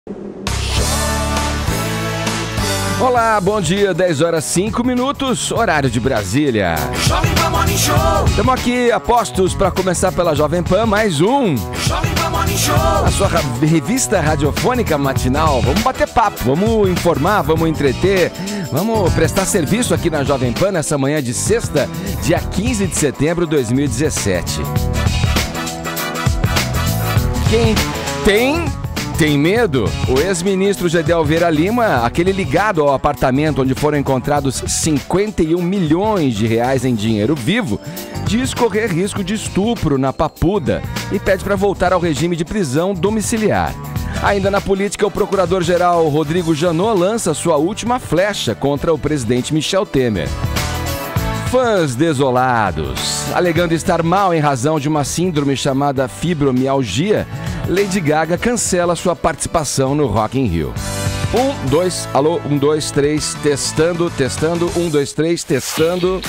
Olá, bom dia, 10 horas 5 minutos, horário de Brasília. Jovem Pan Morning Show. Estamos aqui apostos para começar pela Jovem Pan, mais um. Jovem Pan Morning Show. A sua revista radiofônica matinal. Vamos bater papo, vamos informar, vamos entreter, vamos prestar serviço aqui na Jovem Pan nessa manhã de sexta, dia 15 de setembro de 2017. Quem tem medo? O ex-ministro Gedel Vieira Lima, aquele ligado ao apartamento onde foram encontrados 51 milhões de reais em dinheiro vivo, diz correr risco de estupro na Papuda e pede para voltar ao regime de prisão domiciliar. Ainda na política, o procurador-geral Rodrigo Janot lança sua última flecha contra o presidente Michel Temer. Fãs desolados. Alegando estar mal em razão de uma síndrome chamada fibromialgia, Lady Gaga cancela sua participação no Rock in Rio. 1, 2, alô, 1, 2, 3, testando, 1, 2, 3, testando.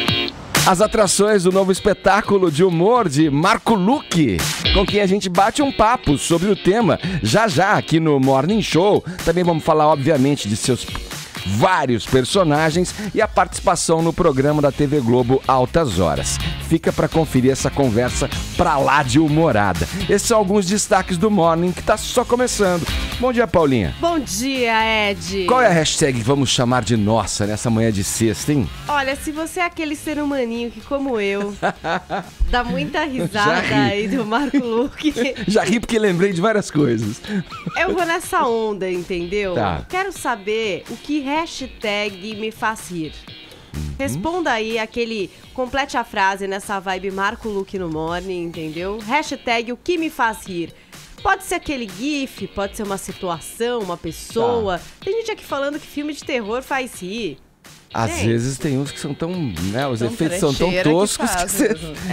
As atrações do novo espetáculo de humor de Marco Luque, com quem a gente bate um papo sobre o tema já aqui no Morning Show. Também vamos falar, obviamente, de seus vários personagens e a participação no programa da TV Globo Altas Horas. Fica para conferir essa conversa pra lá de humorada. Esses são alguns destaques do Morning que tá só começando. Bom dia, Paulinha. Bom dia, Ed. Qual é a hashtag que vamos chamar de nossa nessa manhã de sexta, hein? Olha, se você é aquele ser humaninho que, como eu, dá muita risada aí do Marco Luque. Já ri porque lembrei de várias coisas. Eu vou nessa onda, entendeu? Tá. Quero saber o que hashtag me faz rir. Responda aí complete a frase nessa vibe Marco Luque no Morning, entendeu? Hashtag o que me faz rir. Pode ser aquele gif, pode ser uma situação, uma pessoa. Tá. Tem gente aqui falando que filme de terror faz rir. Às vezes tem uns que são tão, né, os efeitos são tão toscos que você...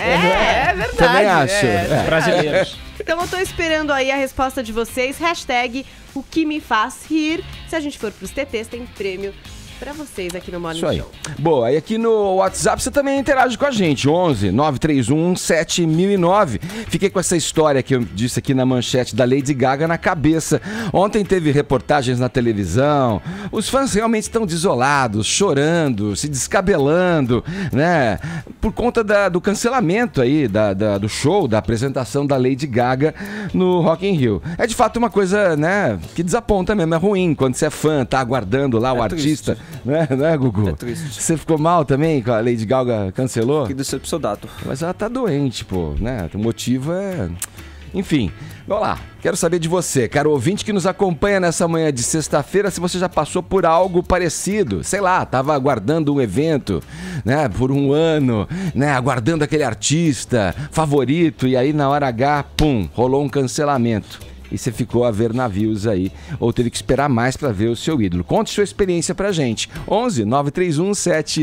É verdade. Também acho. Brasileiros. Então eu tô esperando aí a resposta de vocês. Hashtag o que me faz rir. Se a gente for pros TTs, tem prêmio pra vocês aqui no Morning Show. Show. Boa, e aqui no WhatsApp você também interage com a gente, 11 931 7009. Fiquei com essa história que eu disse aqui na manchete da Lady Gaga na cabeça. Ontem teve reportagens na televisão, os fãs realmente estão desolados, chorando, se descabelando, né? Por conta do cancelamento aí, do show, da apresentação da Lady Gaga no Rock in Rio. É de fato uma coisa, né, que desaponta mesmo, é ruim quando você é fã, tá aguardando lá o artista. Né, Gugu? É triste. Você ficou mal também com a Lady Gaga cancelou? Que decepcionado. Mas ela tá doente, pô, né? O motivo é... Enfim, vamos lá. Quero saber de você, caro ouvinte que nos acompanha nessa manhã de sexta-feira, se você já passou por algo parecido. Sei lá, tava aguardando um evento, né? Por um ano, né? Aguardando aquele artista favorito e aí na hora H, pum, rolou um cancelamento. E você ficou a ver navios aí, ou teve que esperar mais para ver o seu ídolo. Conte sua experiência pra gente. 11 931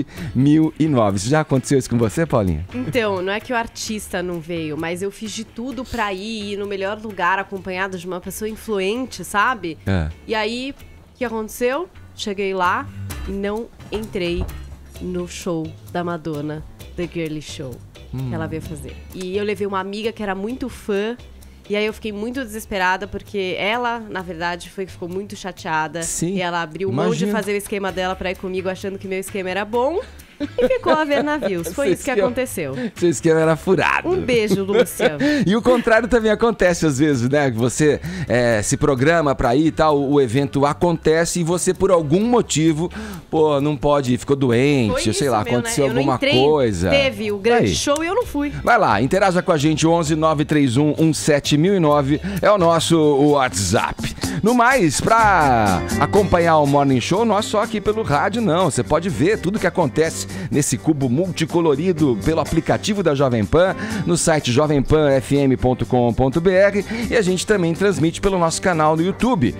7009. Isso já aconteceu isso com você, Paulinha? Então, não é que o artista não veio, mas eu fiz de tudo pra ir no melhor lugar, acompanhado de uma pessoa influente, sabe? É. E aí, o que aconteceu? Cheguei lá e não entrei no show da Madonna, The Girly Show, que ela veio fazer. E eu levei uma amiga que era muito fã. E aí eu fiquei muito desesperada, porque ela, na verdade, ficou muito chateada. Sim, e ela abriu mão de fazer o esquema dela pra ir comigo, achando que meu esquema era bom. E ficou a ver navios. Foi isso que aconteceu. Seu esquema era furado. Um beijo, Lúcia. E o contrário também acontece às vezes, né? Você se programa pra ir e tal, o evento acontece e você, por algum motivo, pô, não pode ir, ficou doente, sei lá, aconteceu alguma coisa. Teve o grande show e eu não fui. Vai lá, interaja com a gente, 11 931 17009 é o nosso WhatsApp. No mais, pra acompanhar o Morning Show, não é só aqui pelo rádio, não. Você pode ver tudo que acontece nesse cubo multicolorido pelo aplicativo da Jovem Pan, no site jovempanfm.com.br, e a gente também transmite pelo nosso canal no YouTube,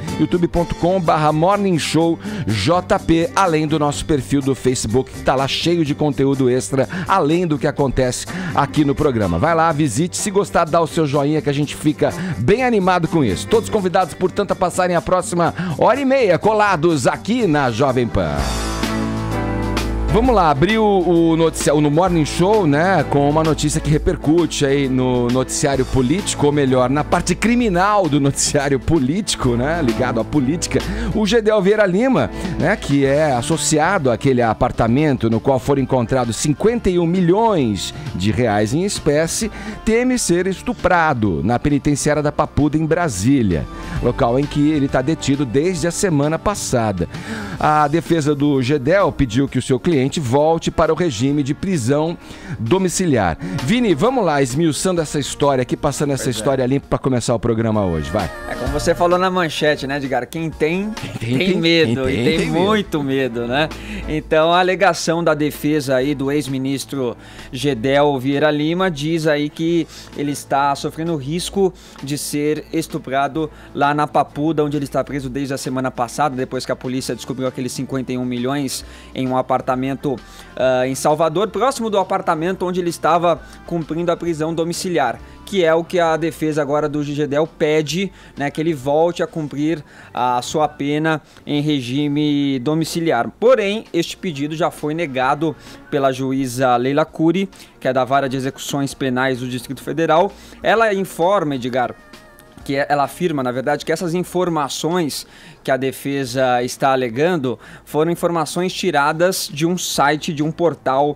youtube.com/morningshowjp, além do nosso perfil do Facebook, que tá lá cheio de conteúdo extra, além do que acontece aqui no programa. Vai lá, visite, se gostar, dá o seu joinha, que a gente fica bem animado com isso. Todos convidados, portanto, a passarem a próxima hora e meia colados aqui na Jovem Pan. Vamos lá, abriu o noticiário no Morning Show, né, com uma notícia que repercute aí no noticiário político, ou melhor, na parte criminal do noticiário político, né, ligado à política. O Gedel Vieira Lima, né, que é associado àquele apartamento no qual foram encontrados 51 milhões de reais em espécie, teme ser estuprado na penitenciária da Papuda, em Brasília, local em que ele está detido desde a semana passada. A defesa do Gedel pediu que o seu cliente volte para o regime de prisão domiciliar. Vini, vamos lá, esmiuçando essa história aqui, passando essa história limpa para começar o programa hoje, vai. É como você falou na manchete, né, Edgar? Quem tem medo, e tem muito medo, né? Então, a alegação da defesa aí do ex-ministro Gedel Vieira Lima diz aí que ele está sofrendo risco de ser estuprado lá na Papuda, onde ele está preso desde a semana passada, depois que a polícia descobriu aqueles 51 milhões em um apartamento em Salvador, próximo do apartamento onde ele estava cumprindo a prisão domiciliar, que é o que a defesa agora do Gedel pede, né, que ele volte a cumprir a sua pena em regime domiciliar. Porém, este pedido já foi negado pela juíza Leila Cury, que é da Vara de Execuções Penais do Distrito Federal. Ela informa, Edgar, que ela afirma, na verdade, que essas informações que a defesa está alegando foram informações tiradas de um site, de um portal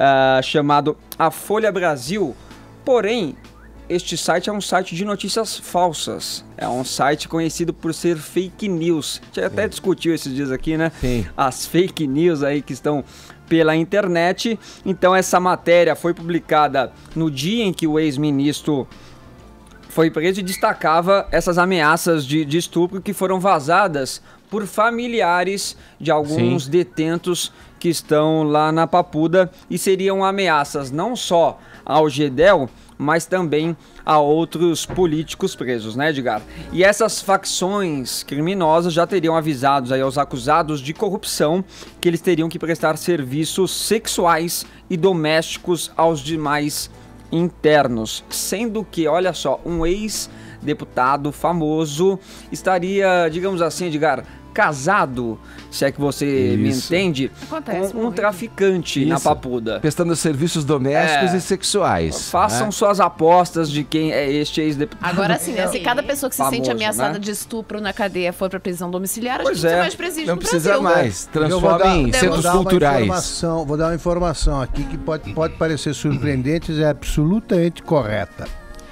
chamado A Folha Brasil. Porém, este site é um site de notícias falsas. É um site conhecido por ser fake news. A gente até discutiu esses dias aqui, né? Sim. As fake news aí que estão pela internet. Então, essa matéria foi publicada no dia em que o ex-ministro foi preso e destacava essas ameaças de estupro que foram vazadas por familiares de alguns detentos que estão lá na Papuda, e seriam ameaças não só ao Gedel, mas também a outros políticos presos, né, Edgar? E essas facções criminosas já teriam avisado aí aos acusados de corrupção que eles teriam que prestar serviços sexuais e domésticos aos demais internos, sendo que, olha só, um ex-deputado famoso estaria, digamos assim, Edgar, casado, se é que você me entende, com um traficante na Papuda. Prestando serviços domésticos e sexuais. Façam suas apostas de quem é este ex-deputado. Agora sim, né? Se cada pessoa que se sente ameaçada de estupro na cadeia for para prisão domiciliar, a gente não precisa mais presídio no Brasil. Não precisa mais. Transforma em centros culturais. Vou dar uma informação aqui que pode parecer surpreendente, mas é absolutamente correta.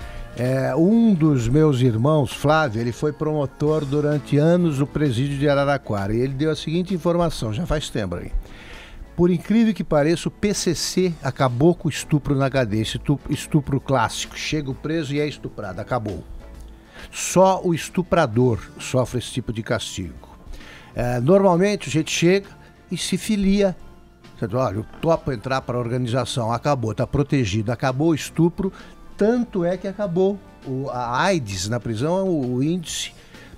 Um dos meus irmãos, Flávio, ele foi promotor durante anos do presídio de Araraquara, e ele deu a seguinte informação, já faz tempo aí. Por incrível que pareça, o PCC acabou com o estupro na cadeia, esse estupro clássico, chega o preso e é estuprado, acabou. Só o estuprador sofre esse tipo de castigo. Normalmente a gente chega e se filia. Você diz, olha, eu topo entrar para a organização, acabou, está protegido, acabou o estupro. Tanto é que acabou a AIDS na prisão, o índice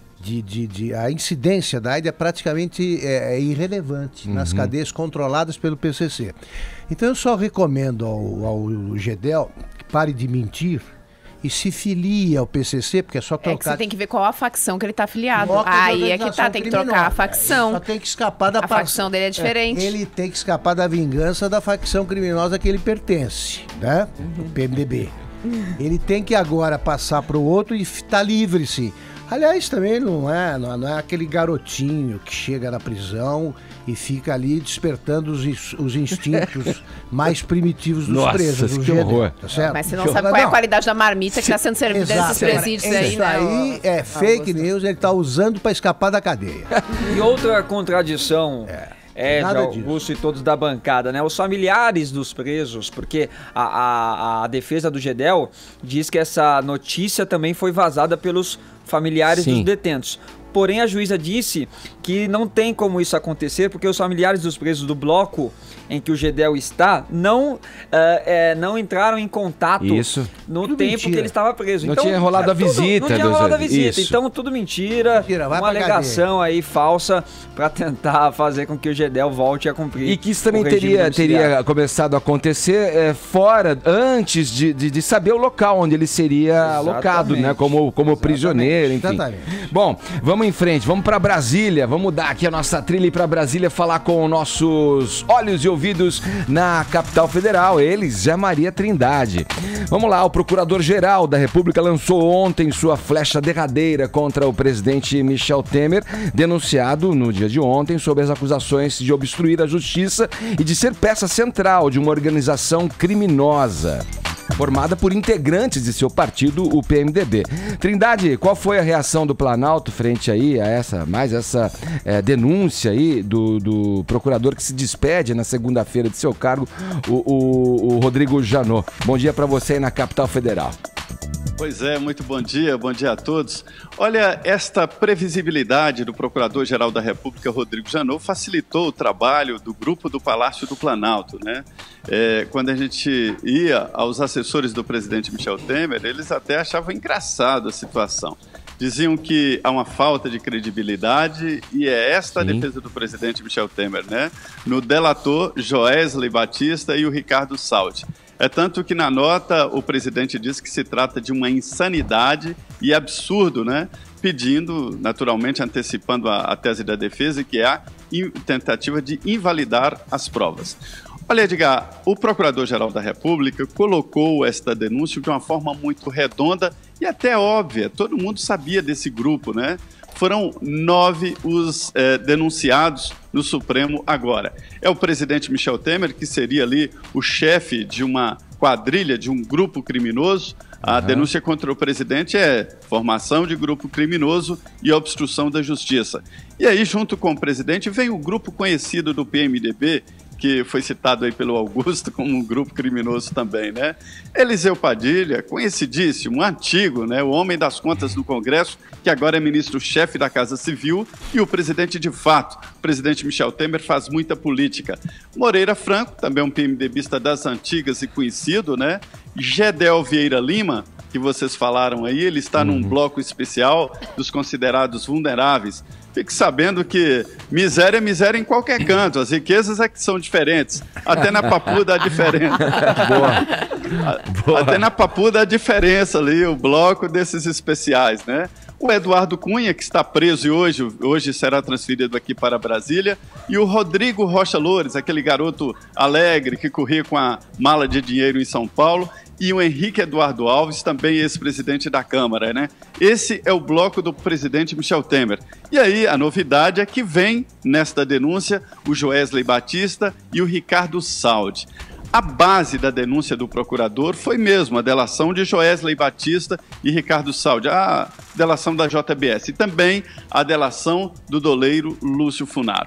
a incidência da AIDS é praticamente irrelevante nas cadeias controladas pelo PCC. Então eu só recomendo ao Gedel que pare de mentir e se filie ao PCC, porque é só trocar... É que você tem que ver qual a facção que ele está afiliado. Aí é que tem que trocar a facção. Só tem que escapar da... A facção dele é diferente. Ele tem que escapar da vingança da facção criminosa que ele pertence, né? O PMDB. Ele tem que agora passar para o outro e estar livre, sim. Aliás, também não é aquele garotinho que chega na prisão e fica ali despertando os instintos mais primitivos dos presos. Nossa, que horror. Tá certo? Mas você não sabe qual é a qualidade da marmita que está sendo servida nesses presídios aí, né? Isso aí é fake news, ele está usando para escapar da cadeia. E outra contradição... de Augusto e todos da bancada, né? Os familiares dos presos, porque a defesa do Gedel diz que essa notícia também foi vazada pelos familiares dos detentos. Porém, a juíza disse que não tem como isso acontecer, porque os familiares dos presos do bloco em que o Gedel está não entraram em contato no tudo tempo mentira. que ele estava preso. Não tinha rolado a visita. Não tinha rolado a visita. Então, tudo mentira, uma alegação aí falsa para tentar fazer com que o Gedel volte a cumprir. E que isso também teria começado a acontecer antes de saber o local onde ele seria alocado, né? Como prisioneiro, enfim. Bom, vamos vamos em frente, vamos para Brasília, vamos dar aqui a nossa trilha e para Brasília falar com nossos olhos e ouvidos na capital federal, eles, Zé Maria Trindade. Vamos lá, o Procurador-Geral da República lançou ontem sua flecha derradeira contra o presidente Michel Temer, denunciado no dia de ontem sob as acusações de obstruir a justiça e de ser peça central de uma organização criminosa formada por integrantes de seu partido, o PMDB. Trindade, qual foi a reação do Planalto frente aí a essa denúncia aí do procurador que se despede na segunda-feira de seu cargo, o Rodrigo Janot? Bom dia para você aí na capital federal. Pois é, muito bom dia a todos. Olha, esta previsibilidade do Procurador-Geral da República, Rodrigo Janot, facilitou o trabalho do grupo do Palácio do Planalto, né? Quando a gente ia aos assessores do presidente Michel Temer, eles até achavam engraçado a situação. Diziam que há uma falta de credibilidade e é esta a defesa do presidente Michel Temer, né? No delator Joesley Batista e o Ricardo Saldi. É tanto que na nota o presidente diz que se trata de uma insanidade e absurdo, né? Pedindo, naturalmente, antecipando a tese da defesa, que é a tentativa de invalidar as provas. Olha, Edgar, o Procurador-Geral da República colocou esta denúncia de uma forma muito redonda e até óbvia. Todo mundo sabia desse grupo, né? Foram 9 os denunciados no Supremo agora. É o presidente Michel Temer, que seria ali o chefe de uma quadrilha, de um grupo criminoso. A denúncia contra o presidente é formação de grupo criminoso e obstrução da justiça. E aí, junto com o presidente, vem o grupo conhecido do PMDB, que foi citado aí pelo Augusto como um grupo criminoso também, né? Eliseu Padilha, conhecidíssimo, antigo, né? O homem das contas do Congresso, que agora é ministro-chefe da Casa Civil e o presidente de fato. O presidente Michel Temer faz muita política. Moreira Franco, também um PMDBista das antigas e conhecido, né? Gedel Vieira Lima, que vocês falaram aí, ele está num bloco especial dos considerados vulneráveis. Fique sabendo que miséria é miséria em qualquer canto, as riquezas é que são diferentes. Até na Papu dá diferença. Boa. Até na Papu dá diferença ali, o bloco desses especiais, né? O Eduardo Cunha, que está preso e hoje será transferido aqui para Brasília, e o Rodrigo Rocha Loures, aquele garoto alegre que corria com a mala de dinheiro em São Paulo, e o Henrique Eduardo Alves, também ex-presidente da Câmara, né? Esse é o bloco do presidente Michel Temer. E aí, a novidade é que vem, nesta denúncia, o Joesley Batista e o Ricardo Saldi. A base da denúncia do procurador foi mesmo a delação de Joesley Batista e Ricardo Saldi, a delação da JBS, e também a delação do doleiro Lúcio Funaro.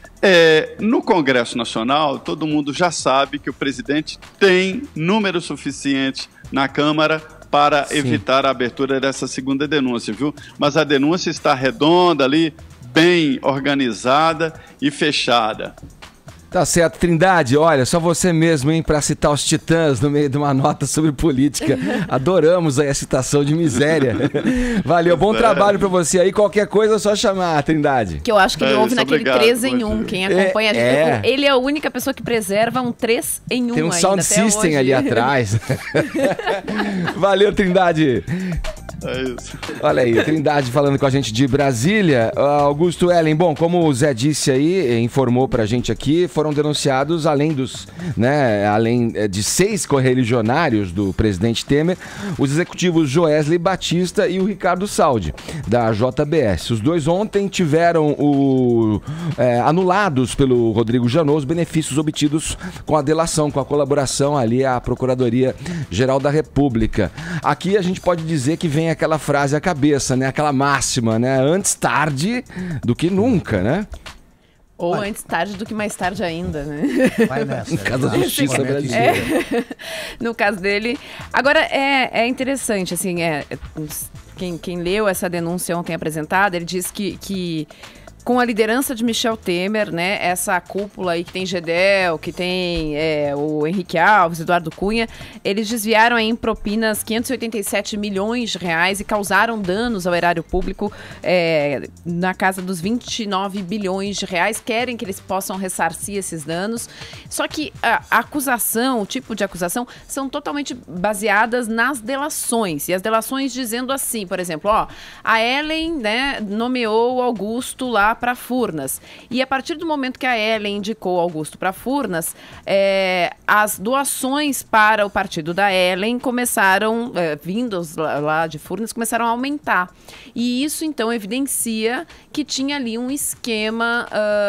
No Congresso Nacional, todo mundo já sabe que o presidente tem número suficiente na Câmara para evitar a abertura dessa segunda denúncia, viu? Mas a denúncia está redonda ali, bem organizada e fechada. Tá certo, Trindade, olha, só você mesmo, hein, pra citar os Titãs no meio de uma nota sobre política. Adoramos aí a citação de miséria. Valeu, bom trabalho pra você aí, qualquer coisa é só chamar, Trindade. Que eu acho que ele ouve naquele 3 em 1, quem acompanha a gente. Ele é a única pessoa que preserva um 3 em 1 Tem um sound system ali atrás. Valeu, Trindade. É isso. Olha aí, Trindade falando com a gente de Brasília. Augusto Ellen, bom, como o Zé disse aí, informou pra gente aqui, foram denunciados, além de 6 correligionários do presidente Temer, os executivos Joesley Batista e o Ricardo Saldi, da JBS. Os dois ontem tiveram anulados pelo Rodrigo Janot os benefícios obtidos com a delação, com a colaboração ali à Procuradoria-Geral da República. Aqui a gente pode dizer que vem aquela frase à cabeça, né? Aquela máxima, né? Antes tarde do que nunca, né? Ou antes tarde do que mais tarde ainda, né? Vai nessa. No caso da justiça brasileira. No caso dele. Agora, é interessante, assim, quem leu essa denúncia ontem apresentada, ele diz que com a liderança de Michel Temer, né, essa cúpula aí que tem Gedel, que tem o Henrique Alves, Eduardo Cunha, eles desviaram aí em propinas 587 milhões de reais e causaram danos ao erário público na casa dos 29 bilhões de reais. Querem que eles possam ressarcir esses danos. Só que a acusação, o tipo de acusação, são totalmente baseadas nas delações. E as delações dizendo assim, por exemplo, a Ellen, né, nomeou o Augusto lá para Furnas. E a partir do momento que a Ellen indicou Augusto para Furnas, as doações para o partido da Ellen começaram, vindos lá de Furnas, começaram a aumentar. E isso, então, evidencia que tinha ali um esquema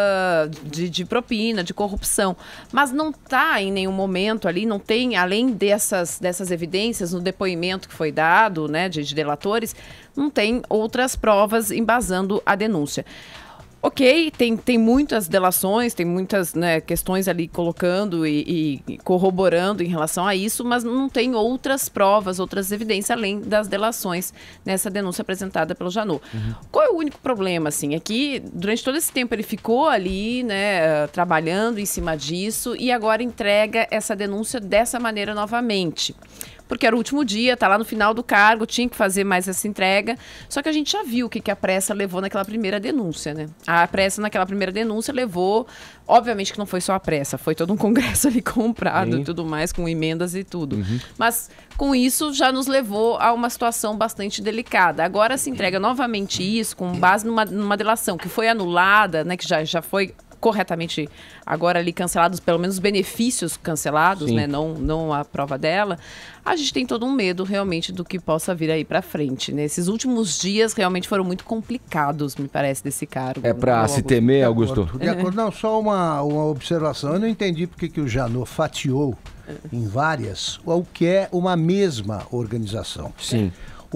de propina, de corrupção. Mas não está em nenhum momento ali, não tem, além dessas evidências no depoimento que foi dado, né, de delatores, não tem outras provas embasando a denúncia. Ok, tem muitas delações, tem muitas, né, questões ali colocando e corroborando em relação a isso, mas não tem outras provas, outras evidências além das delações nessa denúncia apresentada pelo Janot. Qual é o único problema, assim? É que durante todo esse tempo ele ficou ali, né, trabalhando em cima disso e agora entrega essa denúncia dessa maneira novamente. Porque era o último dia, tá lá no final do cargo, tinha que fazer mais essa entrega. Só que a gente já viu o que a pressa levou naquela primeira denúncia, né? A pressa naquela primeira denúncia levou... Obviamente que não foi só a pressa, foi todo um congresso ali comprado e tudo mais, com emendas e tudo. Mas com isso já nos levou a uma situação bastante delicada. Agora se entrega novamente isso com base numa delação que foi anulada, né? Que já foi... corretamente agora ali cancelados, pelo menos os benefícios cancelados, né? Não a prova dela. A gente tem todo um medo realmente do que possa vir aí pra frente, né? Esses últimos dias realmente foram muito complicados, me parece, desse cargo. É pra se temer, Augusto? De acordo. Não, só uma observação. Eu não entendi porque que o Janot fatiou em várias, o que é uma mesma organização. Sim.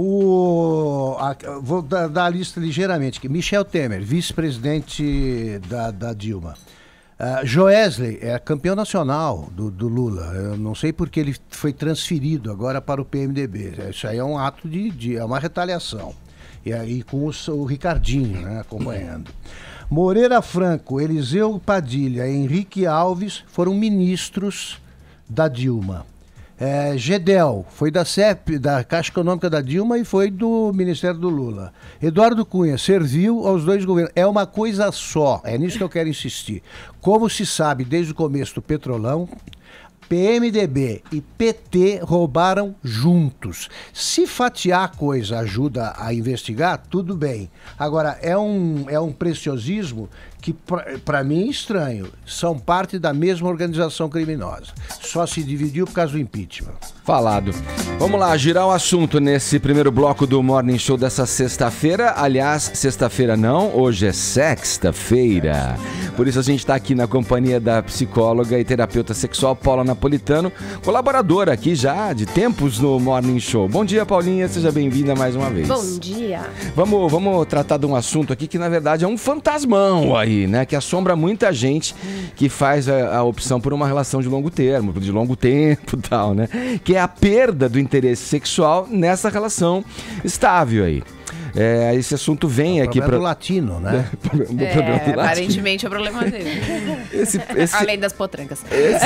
Vou dar a lista ligeiramente aqui. Michel Temer, vice-presidente da Dilma. Joesley é campeão nacional do Lula. Eu não sei porque ele foi transferido agora para o PMDB. Isso aí é um ato é uma retaliação. E aí com o Ricardinho, né, acompanhando. Moreira Franco, Eliseu Padilha, Henrique Alves foram ministros da Dilma. Gedel foi da CEP, da Caixa Econômica da Dilma, e foi do Ministério do Lula. Eduardo Cunha serviu aos dois governos. É uma coisa só, é nisso que eu quero insistir. Como se sabe desde o começo do Petrolão, PMDB e PT roubaram juntos. Se fatiar a coisa ajuda a investigar, tudo bem. Agora, é um preciosismo que, para mim, é estranho. São parte da mesma organização criminosa. Só se dividiu por causa do impeachment. Falado. Vamos lá, girar o assunto nesse primeiro bloco do Morning Show dessa sexta-feira. Aliás, sexta-feira não, hoje é sexta-feira. Por isso a gente está aqui na companhia da psicóloga e terapeuta sexual Paula Napolitano, colaboradora aqui já de tempos no Morning Show. Bom dia, Paulinha, seja bem-vinda mais uma vez. Bom dia. Vamos tratar de um assunto aqui que na verdade é um fantasmão aí, né? Que assombra muita gente que faz a opção por uma relação de longo termo, de longo tempo e tal, né? Que é a perda do interesse sexual nessa relação estável aí. Esse assunto vem aqui para o latino, né? Aparentemente é o problema dele. Além das potrancas.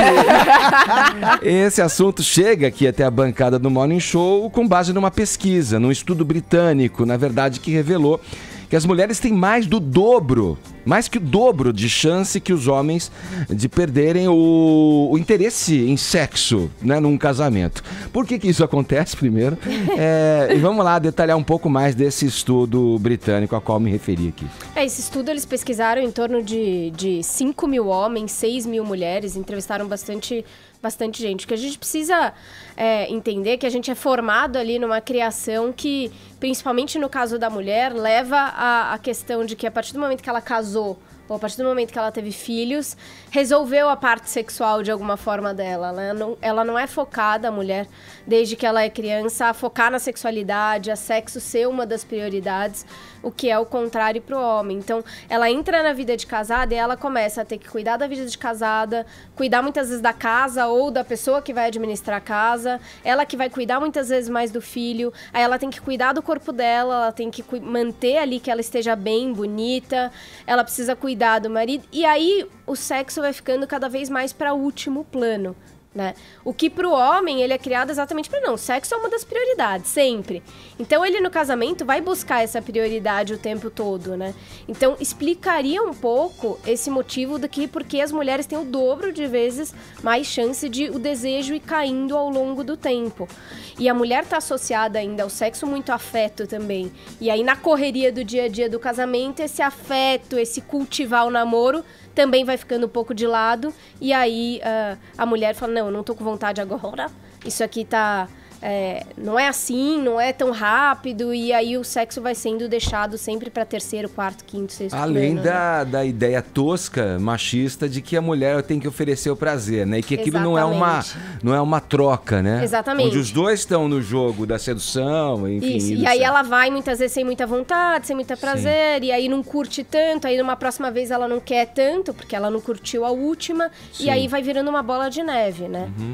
Esse assunto chega aqui até a bancada do Morning Show com base numa pesquisa, num estudo britânico, na verdade, que revelou que as mulheres têm mais que o dobro de chance que os homens de perderem o interesse em sexo, né, num casamento. Por que isso acontece, primeiro? E vamos lá detalhar um pouco mais desse estudo britânico a qual me referi aqui. Esse estudo eles pesquisaram em torno de 5 mil homens, 6 mil mulheres, entrevistaram bastante gente. O que a gente precisa entender que a gente é formado ali numa criação que, principalmente no caso da mulher, leva à questão de que a partir do momento que ela casou ou a partir do momento que ela teve filhos, resolveu a parte sexual de alguma forma dela. Ela não é focada, a mulher, desde que ela é criança, a focar na sexualidade, a sexo ser uma das prioridades, o que é o contrário pro homem. Então, ela entra na vida de casada e ela começa a ter que cuidar da vida de casada, cuidar muitas vezes da casa ou da pessoa que vai administrar a casa, ela que vai cuidar muitas vezes mais do filho, aí ela tem que cuidar do corpo dela, ela tem que manter ali que ela esteja bem, bonita, ela precisa cuidar do marido, e aí o sexo vai ficando cada vez mais para último plano, né? O que pro homem, ele é criado exatamente para não, o sexo é uma das prioridades, sempre. Então ele no casamento vai buscar essa prioridade o tempo todo, né? Então explicaria um pouco esse motivo do que porque as mulheres têm o dobro de vezes mais chance de o desejo ir caindo ao longo do tempo. E a mulher tá associada ainda ao sexo muito afeto também. E aí na correria do dia a dia do casamento, esse afeto, esse cultivar o namoro também vai ficando um pouco de lado, e aí a mulher fala, não, eu não tô com vontade agora, isso aqui tá... não é assim, não é tão rápido, e aí o sexo vai sendo deixado sempre para terceiro, quarto, quinto, sexto Além plano, da ideia tosca, machista, de que a mulher tem que oferecer o prazer, né? E que aquilo não é uma troca, né? Exatamente. Onde os dois estão no jogo da sedução, enfim. Isso, e aí ela vai muitas vezes sem muita vontade, sem muito prazer, e aí não curte tanto, aí numa próxima vez ela não quer tanto, porque ela não curtiu a última, Sim. e aí vai virando uma bola de neve, né? Uhum.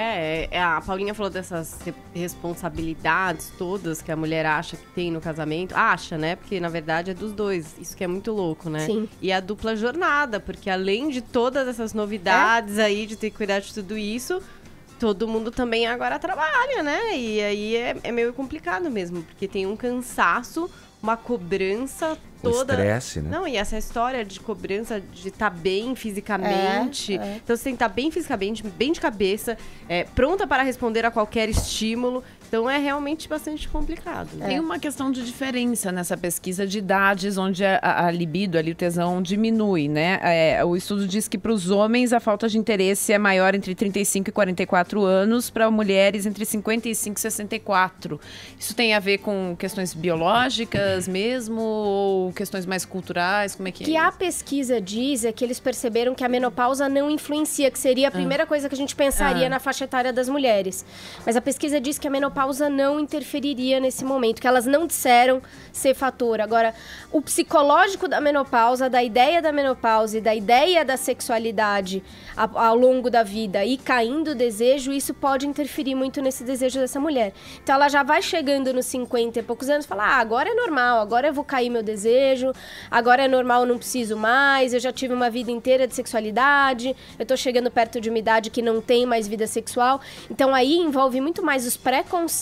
A Paulinha falou dessas responsabilidades todas que a mulher acha que tem no casamento. Acha, né? Porque, na verdade, é dos dois. Isso que é muito louco, né? Sim. E a dupla jornada, porque além de todas essas novidades aí, de ter que cuidar de tudo isso, todo mundo também agora trabalha, né? E aí é meio complicado mesmo, porque tem um cansaço, uma cobrança toda. O estresse, né? Não, e essa história de cobrança de estar bem fisicamente. Então você tem que estar bem fisicamente, bem de cabeça, pronta para responder a qualquer estímulo. Então é realmente bastante complicado. Né? Tem uma questão de diferença nessa pesquisa de idades, onde a libido, ali, o tesão diminui, né? O estudo diz que para os homens a falta de interesse é maior entre 35 e 44 anos, para mulheres entre 55 e 64. Isso tem a ver com questões biológicas mesmo, ou questões mais culturais? Como é que é? O que a pesquisa diz é que eles perceberam que a menopausa não influencia, que seria a primeira coisa que a gente pensaria na faixa etária das mulheres. Mas a pesquisa diz que a menopausa não interferiria nesse momento, que elas não disseram ser fator. Agora, o psicológico da menopausa, da ideia da menopausa e da ideia da sexualidade ao longo da vida e caindo o desejo, isso pode interferir muito nesse desejo dessa mulher. Então ela já vai chegando nos 50 e poucos anos e fala, agora é normal, agora eu vou cair meu desejo, agora é normal, não preciso mais, eu já tive uma vida inteira de sexualidade, eu tô chegando perto de uma idade que não tem mais vida sexual. Então aí envolve muito mais os preconceitos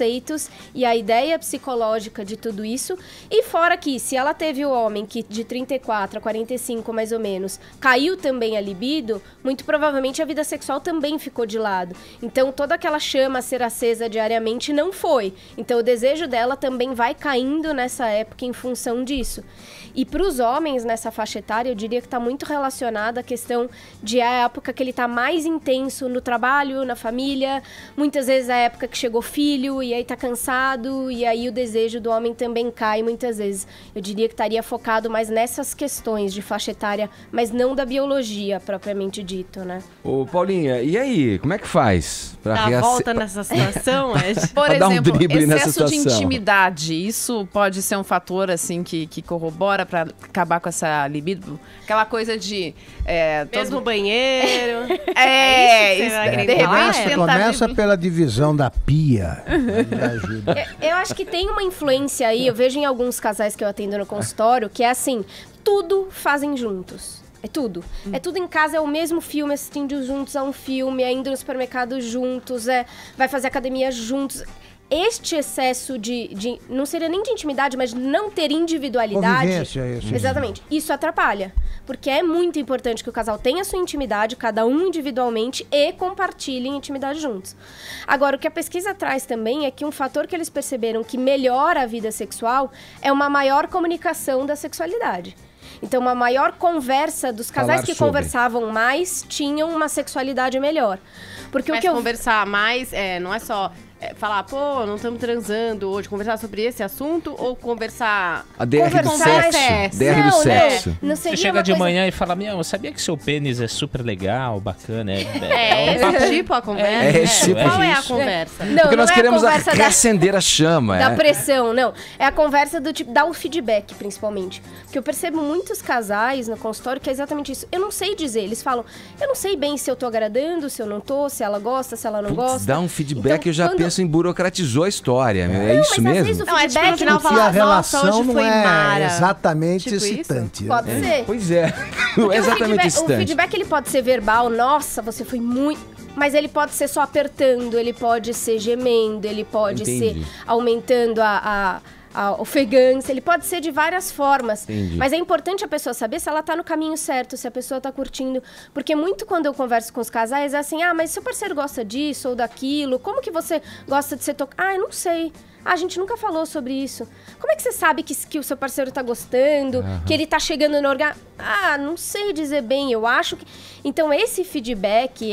e a ideia psicológica de tudo isso. E fora que, se ela teve o homem que de 34 a 45, mais ou menos, caiu também a libido, muito provavelmente a vida sexual também ficou de lado. Então, toda aquela chama a ser acesa diariamente não foi. Então, o desejo dela também vai caindo nessa época em função disso. E para os homens, nessa faixa etária, eu diria que está muito relacionada à questão de a época que ele está mais intenso no trabalho, na família, muitas vezes a época que chegou filho e aí tá cansado, e aí o desejo do homem também cai muitas vezes. Eu diria que estaria focado mais nessas questões de faixa etária, mas não da biologia propriamente dito, né? Ô, Paulinha, e aí, como é que faz? Dá volta nessa situação, Ed? Por Pra dar um exemplo, drible nessa excesso de situação. intimidade, isso pode ser um fator, assim, que corrobora para acabar com essa libido? Aquela coisa de... Mesmo banheiro. Isso, de repente Começa pela divisão da pia. Ajuda. Eu acho que tem uma influência aí, eu vejo em alguns casais que eu atendo no consultório, que é assim, tudo fazem juntos. É tudo. É tudo em casa, é o mesmo filme, assistindo juntos a um filme, é indo no supermercado juntos, vai fazer academia juntos. Este excesso de não seria nem de intimidade, mas de não ter individualidade. Convivência, isso. Exatamente. Isso atrapalha. Porque é muito importante que o casal tenha sua intimidade, cada um individualmente, e compartilhem intimidade juntos. Agora, o que a pesquisa traz também é que um fator que eles perceberam que melhora a vida sexual é uma maior comunicação da sexualidade. Então, uma maior conversa dos casais que conversavam mais tinham uma sexualidade melhor. Porque Mas o que eu conversar mais, não é só falar, pô, não estamos transando hoje, conversar sobre esse assunto ou conversar... A DR do sexo. DR do sexo. Não Você chega de manhã e fala, eu sabia que seu pênis é super legal, bacana. Esse tipo a conversa? Qual é a conversa? Não, porque nós é queremos a conversa reacender a chama. Da pressão, não. É a conversa do tipo, dar um feedback, principalmente. Porque eu percebo muitos casais no consultório que é exatamente isso. Eu não sei dizer. Eles falam, eu não sei bem se eu tô agradando, se eu não tô, se ela gosta, se ela não gosta. Dá um feedback, então, eu já penso em burocratizou a história. É isso mas mesmo? Às vezes o feedback no final Porque a relação hoje não foi é mara. exatamente Tipo excitante. Pode ser. Pois é. Não é exatamente O excitante. feedback, ele pode ser verbal, nossa, você foi muito... Mas ele pode ser só apertando, ele pode ser gemendo, ele pode Entendi. ser aumentando a ofegância, ele pode ser de várias formas. Entendi. Mas é importante a pessoa saber se ela tá no caminho certo, se a pessoa tá curtindo. Porque muito quando eu converso com os casais é assim, mas seu parceiro gosta disso ou daquilo, como que você gosta de ser tocado? Eu não sei. A gente nunca falou sobre isso. Como é que você sabe que o seu parceiro tá gostando, que ele tá chegando no orgasmo? Não sei dizer bem, eu acho que... Então esse feedback,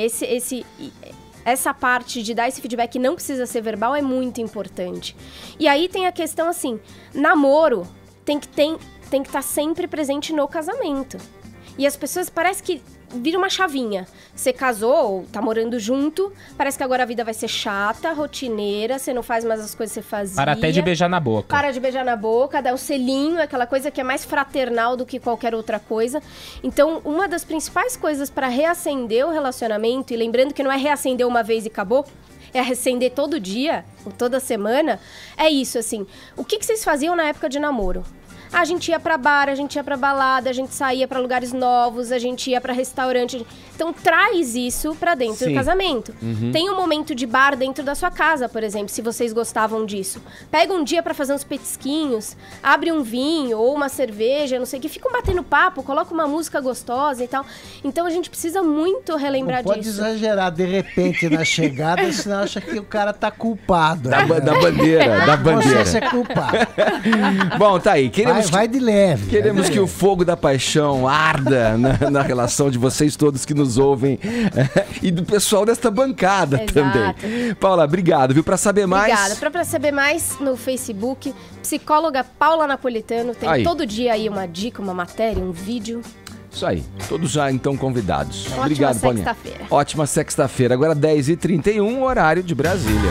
essa parte de dar esse feedback que não precisa ser verbal é muito importante. E aí tem a questão assim, namoro tem que estar sempre presente no casamento. E as pessoas parece que vira uma chavinha. Você casou ou tá morando junto, parece que agora a vida vai ser chata, rotineira, você não faz mais as coisas que você fazia. Para até de beijar na boca. Para de beijar na boca, dá o selinho, aquela coisa que é mais fraternal do que qualquer outra coisa. Então, uma das principais coisas para reacender o relacionamento, e lembrando que não é reacender uma vez e acabou, é reacender todo dia, ou toda semana, é isso, assim. O que vocês faziam na época de namoro? A gente ia pra bar, a gente ia pra balada, a gente saía pra lugares novos, a gente ia pra restaurante. Então traz isso pra dentro do casamento. Tem um momento de bar dentro da sua casa, por exemplo, se vocês gostavam disso. Pega um dia pra fazer uns petisquinhos, abre um vinho ou uma cerveja, não sei o que, ficam batendo papo, coloca uma música gostosa e tal. Então a gente precisa muito relembrar disso. Não pode exagerar de repente na chegada, senão acha que o cara tá culpado. Da bandeira, da bandeira. Você é culpado. Bom, tá aí. Vai de leve. Queremos que o fogo da paixão arda na relação de vocês todos que nos ouvem e do pessoal desta bancada também. Paula, obrigado, viu? Pra saber mais... Obrigada. Pra saber mais, no Facebook, psicóloga Paula Napolitano. Tem aí. Todo dia aí uma dica, uma matéria, um vídeo. Isso aí. Todos já, então, convidados. Ótima Obrigado, Paulinha. sexta-feira. Ótima sexta-feira. Agora 10h31, horário de Brasília.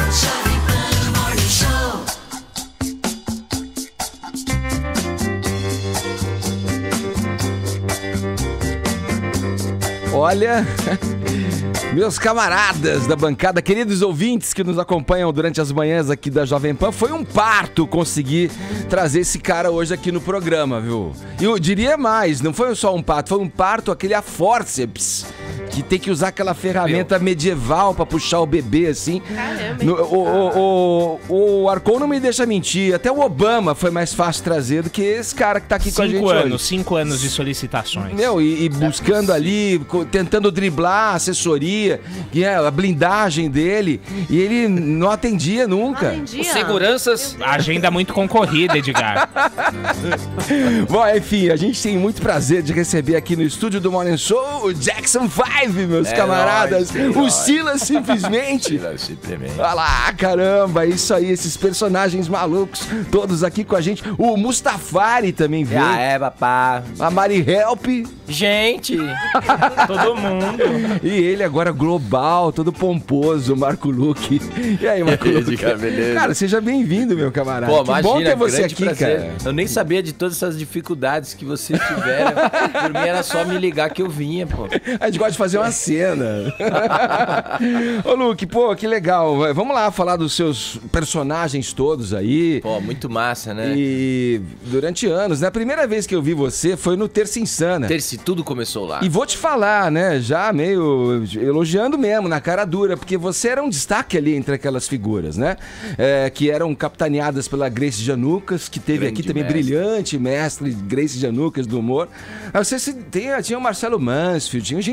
Olha, meus camaradas da bancada, queridos ouvintes que nos acompanham durante as manhãs aqui da Jovem Pan, foi um parto conseguir trazer esse cara hoje aqui no programa, viu? E eu diria mais, não foi só um parto, foi um parto aquele a fórceps, que tem que usar aquela ferramenta medieval pra puxar o bebê, assim. Caramba. O Arcon não me deixa mentir, até o Obama foi mais fácil trazer do que esse cara que tá aqui com a gente hoje. 5 anos de solicitações. E buscando ali, tentando driblar a assessoria, a blindagem dele, e ele não atendia nunca. Os seguranças... Agenda muito concorrida, Edgar. Bom, enfim, a gente tem muito prazer de receber aqui no estúdio do Morning Show o Jackson 5, meus camaradas. O Silas simplesmente. Olha lá, caramba, isso aí, esses personagens malucos, todos aqui com a gente. O Mustafari também veio. Papá. A Mari Help. Gente, todo mundo. E ele agora global, todo pomposo, Marco Luque. E aí, Marco Luque? Beleza. Cara, seja bem-vindo, meu camarada. Pô, que imagina, bom ter você aqui, prazer. cara. Eu nem sabia de todas essas dificuldades que vocês tiveram. Por mim era só me ligar que eu vinha, pô. A gente gosta de fazer uma cena. Ô, Luque, pô, que legal. Vamos lá falar dos seus personagens todos aí. Pô, muito massa, né? E durante anos, né? A primeira vez que eu vi você foi no Terça Insana. Tudo começou lá. E vou te falar, né? Já meio elogiando mesmo, na cara dura, porque você era um destaque ali entre aquelas figuras, né? Que eram capitaneadas pela Grace Janucas, que teve Grande aqui também, mestre. brilhante mestre, Grace Janucas do humor. Você tinha o Marcelo Mansfield, tinha gente boa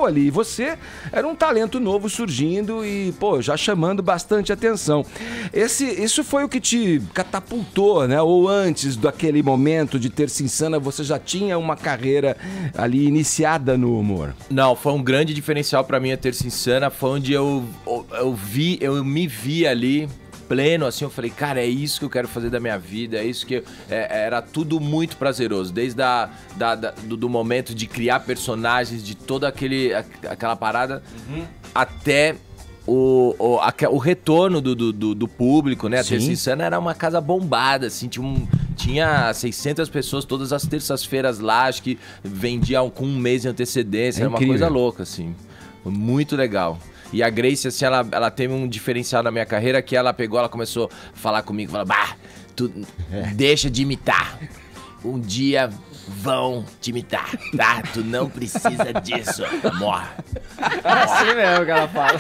nasceu ali. E você era um talento novo surgindo e, pô, já chamando bastante atenção. Isso foi o que te catapultou, né? Ou antes daquele momento de Terça Insana, você já tinha uma carreira ali iniciada no humor? Não, foi um grande diferencial pra mim a Terça Insana. Foi onde eu me vi ali pleno, assim, eu falei, cara, é isso que eu quero fazer da minha vida, é isso que... era tudo muito prazeroso, desde do momento de criar personagens, de toda aquela parada, até o retorno do público, né? A Terça Insana era uma casa bombada, assim, tinha 600 pessoas todas as terças-feiras lá, acho que vendia com um mês de antecedência, era uma coisa louca, assim, muito legal. E a Grace, assim, ela teve um diferencial na minha carreira que ela começou a falar comigo, falou, tu deixa de imitar, um dia vão te imitar, tá? Tu não precisa disso, morre. É assim mesmo que ela fala.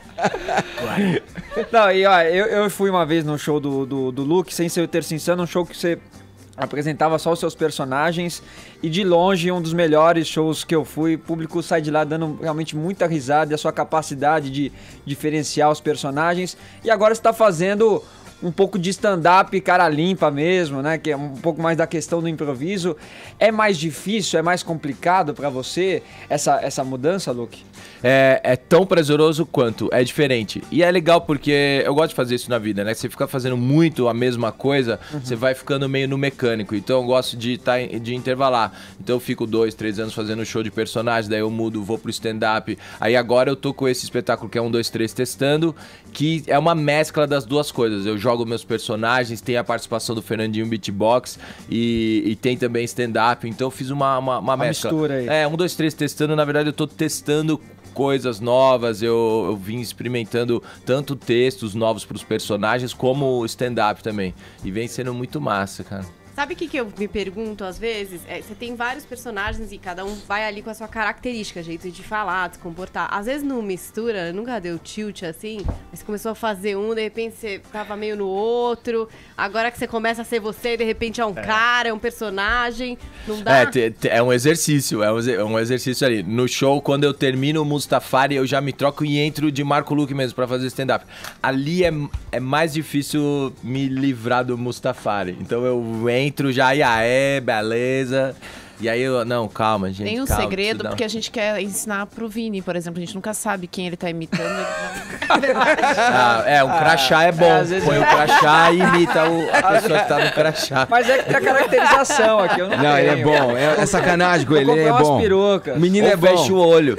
Não, e ó, eu fui uma vez no show do Luke, sem ser o Terça Insana, um show que você apresentava só os seus personagens e de longe um dos melhores shows que eu fui. O público sai de lá dando realmente muita risada e a sua capacidade de diferenciar os personagens. E agora você está fazendo um pouco de stand-up cara limpa mesmo, né? Que é um pouco mais da questão do improviso. É mais difícil, é mais complicado para você essa mudança, Luke? É tão prazeroso quanto, é diferente. E é legal porque eu gosto de fazer isso na vida, né? Você fica fazendo muito a mesma coisa, você vai ficando meio no mecânico. Então eu gosto de intervalar. Então eu fico 2, 3 anos fazendo show de personagem, daí eu mudo, vou pro stand-up. Aí agora eu tô com esse espetáculo que é 1, 2, 3 testando, que é uma mescla das duas coisas. Eu jogo meus personagens, tem a participação do Fernandinho Beatbox e tem também stand-up. Então eu fiz uma mescla. Mistura aí. 1, 2, 3 testando. Na verdade eu tô testando coisas novas, eu vim experimentando tanto textos novos pros personagens como stand-up também. E vem sendo muito massa, cara. Sabe o que eu me pergunto às vezes? Você tem vários personagens e cada um vai ali com a sua característica, jeito de falar, de se comportar. Às vezes não mistura, nunca deu tilt assim, mas começou a fazer um, de repente você tava meio no outro, agora que você começa a ser você, de repente é um cara, é um personagem, não dá? É um exercício, é um exercício ali. No show, quando eu termino o Mustafari, eu já me troco e entro de Marco Luque mesmo pra fazer stand-up. Ali é mais difícil me livrar do Mustafari, então eu entro já, beleza. E aí eu, não, calma, gente. Tem um calma, segredo, porque a gente quer ensinar pro Vini, por exemplo. A gente nunca sabe quem ele tá imitando. Um crachá é bom. Põe o crachá e imita a pessoa que tá no crachá. Mas é que tem a caracterização aqui, eu não tenho. Ele é bom. É sacanagem com ele, é bom. Perucas. O menino é bom. Fecha o olho.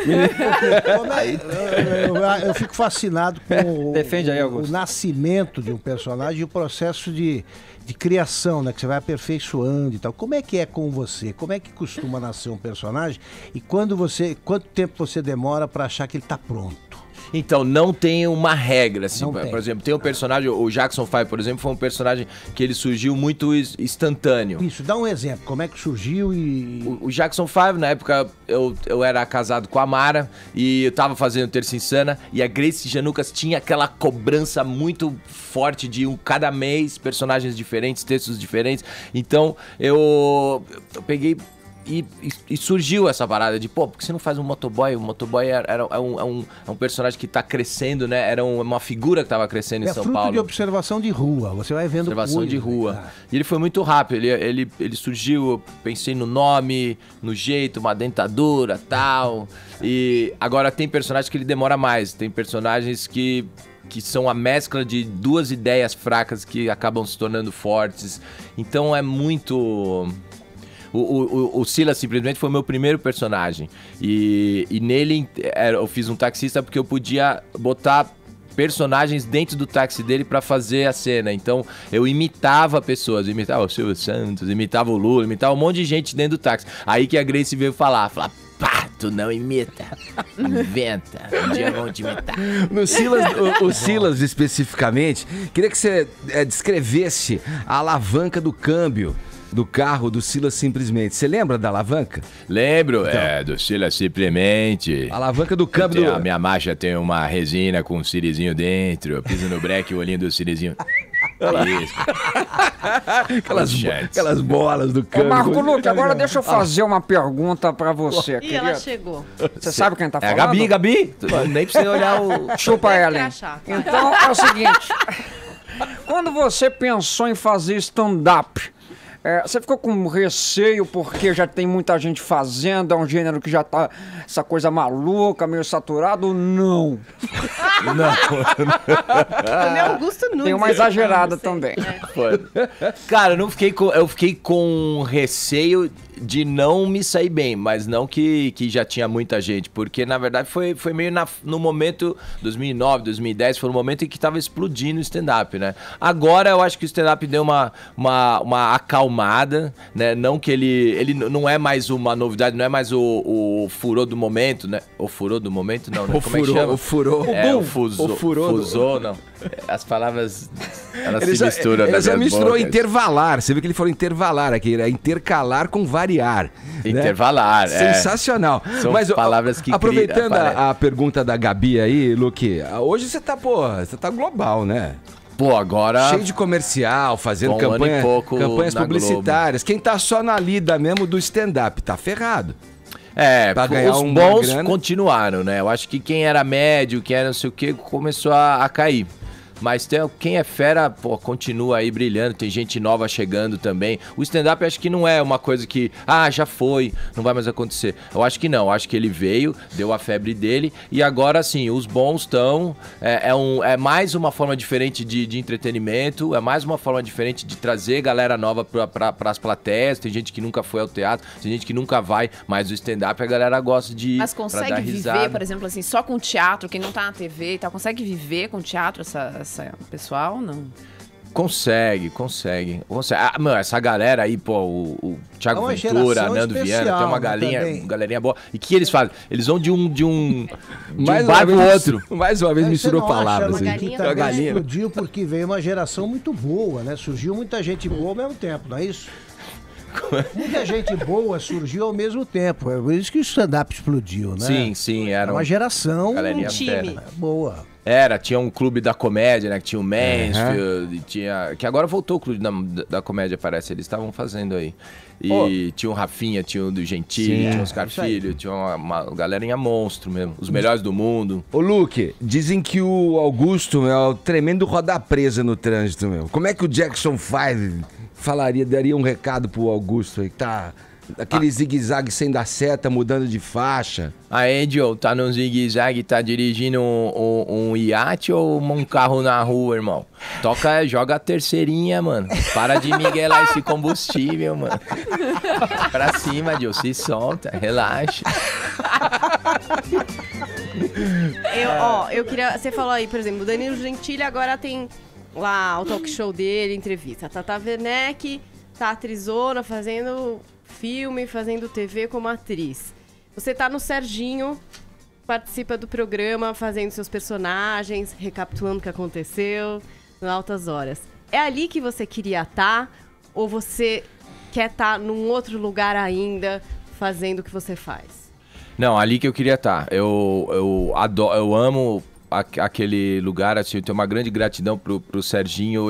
Eu fico fascinado com Defende aí, Augusto. o nascimento de um personagem e o processo de criação, né? Que você vai aperfeiçoando e tal. Como é que é com você? Como é que costuma nascer um personagem? E quanto tempo você demora pra achar que ele tá pronto? Então, não tem uma regra, assim. Não Por tem. exemplo, tem um personagem, o Jackson 5, por exemplo, foi um personagem que ele surgiu muito instantâneo. Isso, dá um exemplo. Como é que surgiu e... O Jackson 5, na época, eu era casado com a Mara e eu tava fazendo Terça Insana e a Grace Janucas tinha aquela cobrança muito forte de cada mês, personagens diferentes, textos diferentes. Então, eu peguei... E surgiu essa parada de, por que você não faz um motoboy? O motoboy é um personagem que tá crescendo, né? Era uma figura que tava crescendo em São Paulo. É fruto de observação de rua, você vai vendo observação de rua. E ele foi muito rápido, ele surgiu, eu pensei no nome, no jeito, uma dentadura, tal. E agora tem personagens que ele demora mais, tem personagens que são a mescla de duas ideias fracas que acabam se tornando fortes. Então é muito... O Silas simplesmente foi o meu primeiro personagem. E nele eu fiz um taxista porque eu podia botar personagens dentro do táxi dele pra fazer a cena. Então eu imitava pessoas, imitava o Silvio Santos, imitava o Lula, imitava um monte de gente dentro do táxi. Aí que a Grace veio falar, pá, tu não imita, inventa, um dia vão te imitar. No Silas, o Silas especificamente, queria que você descrevesse a alavanca do câmbio do carro do Silas Simplesmente. Você lembra da alavanca? Lembro, do Silas Simplesmente. A alavanca do câmbio. A minha marcha tem uma resina com um sirizinho dentro. Eu piso no breque, o olhinho do sirizinho. Aquelas bolas do campo. Ô, Marco Luque, agora deixa eu fazer uma pergunta pra você, Ih, querido. ela chegou. Você sabe quem tá É falando? a Gabi. Nem precisa olhar o... Chupa ela, hein? crachá, vai. Então é o seguinte. Quando você pensou em fazer stand-up, você ficou com receio porque já tem muita gente fazendo, é um gênero que já tá essa coisa maluca, meio saturado ou não? O meu Augusto Nunes. Tem uma exagerada também. Cara, eu fiquei com receio de não me sair bem, mas não que já tinha muita gente, porque na verdade foi meio no momento 2009, 2010, foi no momento em que tava explodindo o stand-up, né? Agora eu acho que o stand-up deu uma acalmada, né? Não que ele não é mais uma novidade, não é mais o furor do momento, né? O furor do momento, não, né? Como é que chama? O furor. Fusou, não. As palavras, elas se misturam. Ele já misturou bocas. intervalar. Você viu que ele falou intervalar aqui, era intercalar com variar. Intervalar, né? Sensacional. São palavras que aproveitando a pergunta da Gabi aí, Luque, hoje você tá global, né? Pô, agora... Cheio de comercial, fazendo campanhas publicitárias. Quem tá só na lida mesmo do stand-up tá ferrado. Pra ganhar os bons continuaram, né? Eu acho que quem era médio, quem era não sei o que, começou a cair. Mas quem é fera, pô, continua aí brilhando, tem gente nova chegando também. O stand-up acho que não é uma coisa que, já foi, não vai mais acontecer. Eu acho que não, eu acho que ele veio, deu a febre dele e agora sim, os bons estão, é mais uma forma diferente de entretenimento, é mais uma forma diferente de trazer galera nova para as plateias. Tem gente que nunca foi ao teatro, tem gente que nunca vai, mas o stand-up a galera gosta de ir. Mas consegue viver, por exemplo, assim, só com teatro, quem não tá na TV e tal, consegue viver com teatro essa pessoal, não? Consegue. Mano, essa galera aí, pô, o Thiago Ventura, Nando Viana, tem uma galerinha boa. E o que eles fazem? Eles vão de um bar pro outro. Mais uma vez misturou palavras. A galinha explodiu porque veio uma geração muito boa, né? Surgiu muita gente boa ao mesmo tempo, não é isso? Muita gente boa surgiu ao mesmo tempo. É por isso que o stand-up explodiu, né? Sim. Era uma geração, um time boa. Tinha um clube da comédia, né? Que tinha o Mansfield, tinha... Que agora voltou o clube da comédia, parece. Eles estavam fazendo aí. E tinha o Rafinha, tinha o do Gentili, tinha o Oscar Filho, tinha uma galerinha monstro mesmo. Os melhores do mundo. Ô, Luque, dizem que o Augusto é o tremendo roda presa no trânsito, meu. Como é que o Jackson 5 daria um recado pro Augusto aí, que tá... Aquele zigue-zague sem dar seta, mudando de faixa. A Angel tá no zigue-zague, tá dirigindo um iate ou um carro na rua, irmão? Joga a terceirinha, mano. Para de miguelar esse combustível, mano. Pra cima, Gil, se solta, relaxa. Eu queria... Você falou aí, por exemplo, o Danilo Gentili agora tem lá o talk show dele, entrevista. A Tata Werneck tá atrizona, fazendo... filme, fazendo TV como atriz. Você tá no Serginho, participa do programa, fazendo seus personagens, recapitulando o que aconteceu, no Altas Horas. É ali que você queria estar? Ou você quer estar num outro lugar ainda, fazendo o que você faz? Não, ali que eu queria estar. Eu amo aquele lugar, assim, eu tenho uma grande gratidão pro Serginho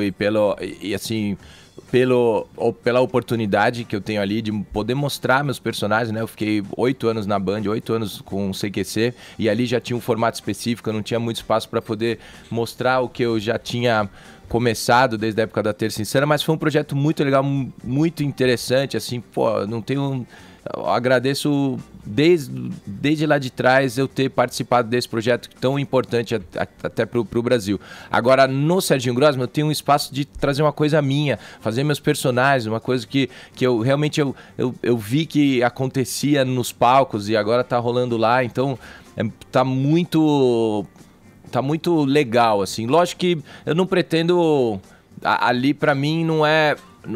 pela oportunidade que eu tenho ali de poder mostrar meus personagens, né? Eu fiquei 8 anos na Band, 8 anos com o CQC, e ali já tinha um formato específico, eu não tinha muito espaço para poder mostrar o que eu já tinha começado desde a época da Terça Insana, mas foi um projeto muito legal, muito interessante, assim, pô, não tenho... Eu agradeço desde lá de trás eu ter participado desse projeto tão importante até pro Brasil. Agora, no Serginho Grossman, eu tenho um espaço de trazer uma coisa minha, fazer meus personagens, uma coisa que eu realmente eu vi que acontecia nos palcos e agora tá rolando lá, então tá muito legal, assim. Lógico que eu não pretendo... Ali, pra mim, não é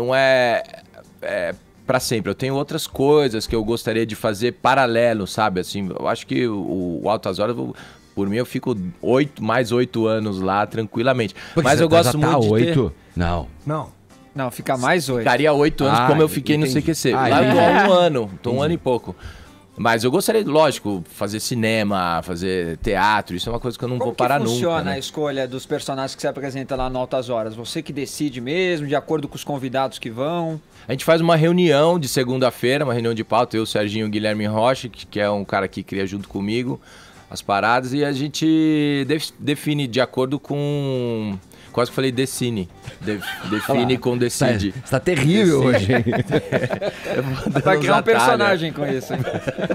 para sempre. Eu tenho outras coisas que eu gostaria de fazer paralelo, sabe? Assim, eu acho que o Altas Horas, por mim, eu fico mais 8 anos lá, tranquilamente. Mas eu gosto muito de 8? Não, fica mais 8. Ficaria 8 anos, como eu fiquei no CQC. Lá eu tô há um ano e pouco. Mas eu gostaria, lógico, fazer cinema, fazer teatro, isso é uma coisa que eu não vou parar nunca. Como funciona né? a escolha dos personagens que você apresenta lá no Altas Horas? Você que decide mesmo, de acordo com os convidados que vão? A gente faz uma reunião de segunda-feira, uma reunião de pauta, eu, o Serginho, o Guilherme Rocha, que é um cara que cria junto comigo as paradas, e a gente define de acordo com... Quase que falei decine. Define com decide. Você tá terrível hoje, hein? Vai criar um personagem com isso. Hein?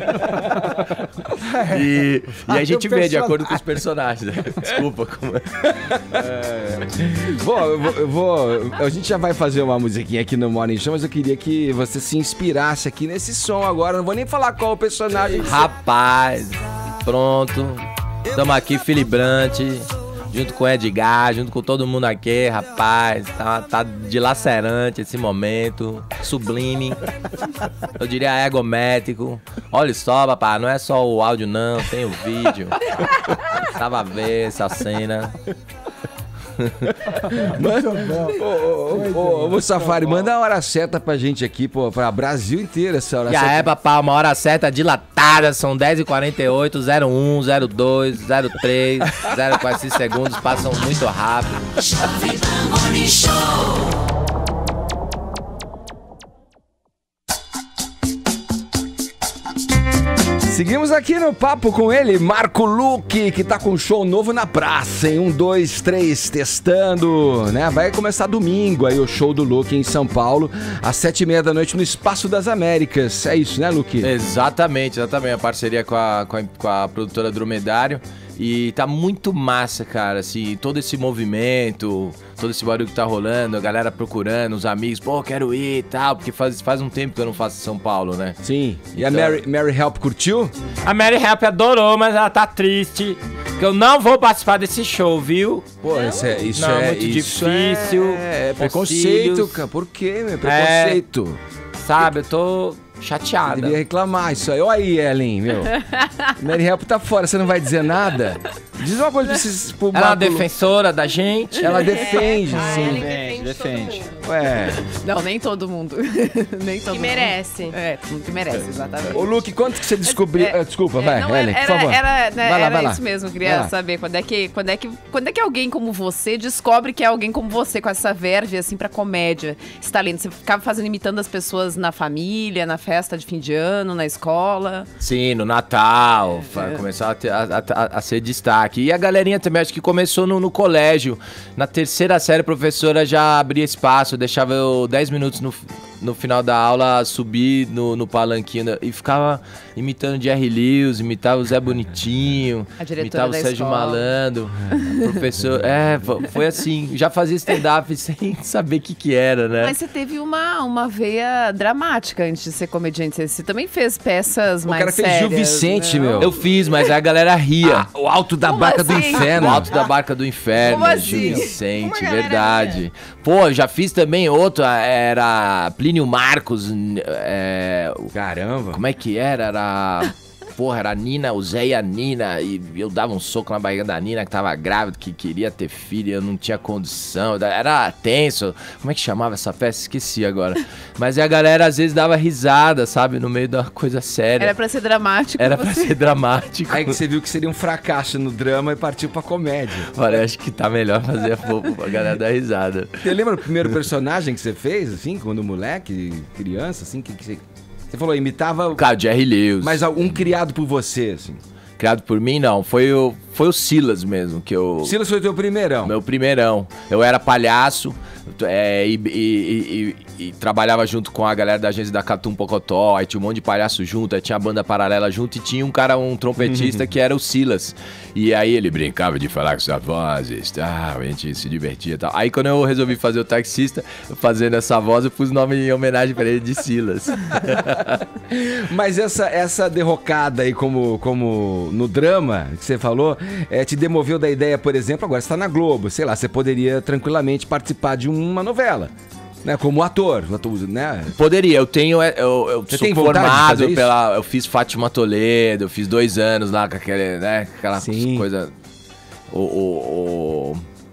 E a gente vê de acordo com os personagens. Desculpa. A gente já vai fazer uma musiquinha aqui no Morning Show, mas eu queria que você se inspirasse aqui nesse som agora. Não vou nem falar qual o personagem. Rapaz, pronto. Estamos aqui, Filibrante. Junto com o Edgar, junto com todo mundo aqui, rapaz, tá dilacerante esse momento, sublime, eu diria egométrico. Olha só, papai, não é só o áudio não, tem o vídeo. Tava a ver essa cena. Ô, Safari, manda a hora certa pra gente aqui, pô, pra Brasil inteiro essa hora certa. Já é, papai, uma hora certa dilatada, são 10h48, 01, 02, 03, 04 segundos, passam muito rápido. Jovem Pan Morning Show. Seguimos aqui no papo com ele, Marco Luque, que tá com um show novo na praça, em 1, 2, 3, testando, né? Vai começar domingo aí o show do Luque em São Paulo, às 7h30 da noite no Espaço das Américas. É isso, né, Luque? Exatamente, a parceria com a produtora Dromedário. E tá muito massa, cara, assim, todo esse movimento, todo esse barulho que tá rolando, a galera procurando, os amigos, pô, quero ir e tal, porque faz um tempo que eu não faço São Paulo, né? Sim. E então... a Mary Help curtiu? A Mary Help adorou, mas ela tá triste, que eu não vou participar desse show, viu? Pô, isso é muito difícil. É preconceito, cara. Por quê, meu? Preconceito. Sabe, eu tô... chateada. Devia reclamar isso aí. Olha aí, Ellen, meu. Mary Help tá fora, você não vai dizer nada? Diz uma coisa pra esses... Ela é uma defensora da gente. Ela defende, sim. Defende. Ué. Não, nem todo mundo. Nem todo mundo. Merece. É, todo mundo que merece, exatamente. Ô, Luque, quanto que você descobriu... Desculpa, vai, Ellen, por favor. Era isso mesmo, eu queria saber quando é que alguém como você descobre que é alguém como você, com essa verve, assim, pra comédia. Esse talento. Você ficava imitando as pessoas na família, na festa de fim de ano, na escola. Sim, no Natal, começar a ser destaque. E a galerinha também, acho que começou no colégio. Na 3ª série, a professora já abria espaço, deixava eu 10 minutos no final da aula subir no palanquinho e ficava imitando Jerry Lewis, imitava o Zé Bonitinho, imitava o Sérgio Malandro. Professor, foi assim, já fazia stand-up sem saber o que era, né? Mas você teve uma veia dramática antes de ser comediante. Você também fez peças mais sérias. O cara fez Gil Vicente, meu. Eu fiz, mas a galera ria. O Alto da Barca do Inferno. O Alto da Barca do Inferno, Como assim? Gil Vicente, verdade. Pô, eu já fiz também outro, era Plínio Marcos. Caramba. Como é que era? Era a Nina, o Zé e a Nina, e eu dava um soco na barriga da Nina, que tava grávida, que queria ter filho, eu não tinha condição, era tenso. Como é que chamava essa peça? Esqueci agora. Mas a galera às vezes dava risada, sabe, no meio da coisa séria. Era pra ser dramático. Pra ser dramático. Aí que você viu que seria um fracasso no drama e partiu pra comédia. Olha, acho que tá melhor fazer pra galera dar risada. Você lembra o primeiro personagem que você fez, assim, quando moleque, criança, assim, que você falou, imitava... Cara, Jerry Lewis. Mas algum criado por você, assim? Criado por mim, não. Foi o Silas mesmo, que eu... Silas foi o teu primeirão? Meu primeirão. Eu era palhaço e trabalhava junto com a galera da agência da Catum Pocotó, aí tinha um monte de palhaço junto, aí tinha a banda paralela junto e tinha um trompetista que era o Silas. E aí ele brincava de falar com suas vozes, a gente se divertia e tal. Aí quando eu resolvi fazer o taxista, fazendo essa voz, eu pus o nome em homenagem pra ele de Silas. Mas essa derrocada aí como no drama que você falou, te demoveu da ideia, por exemplo, agora você tá na Globo, sei lá, você poderia tranquilamente participar de uma novela. Né, como ator, né? Poderia, eu sou formado pela... Eu fiz Fátima Toledo, eu fiz 2 anos lá com aquela coisa...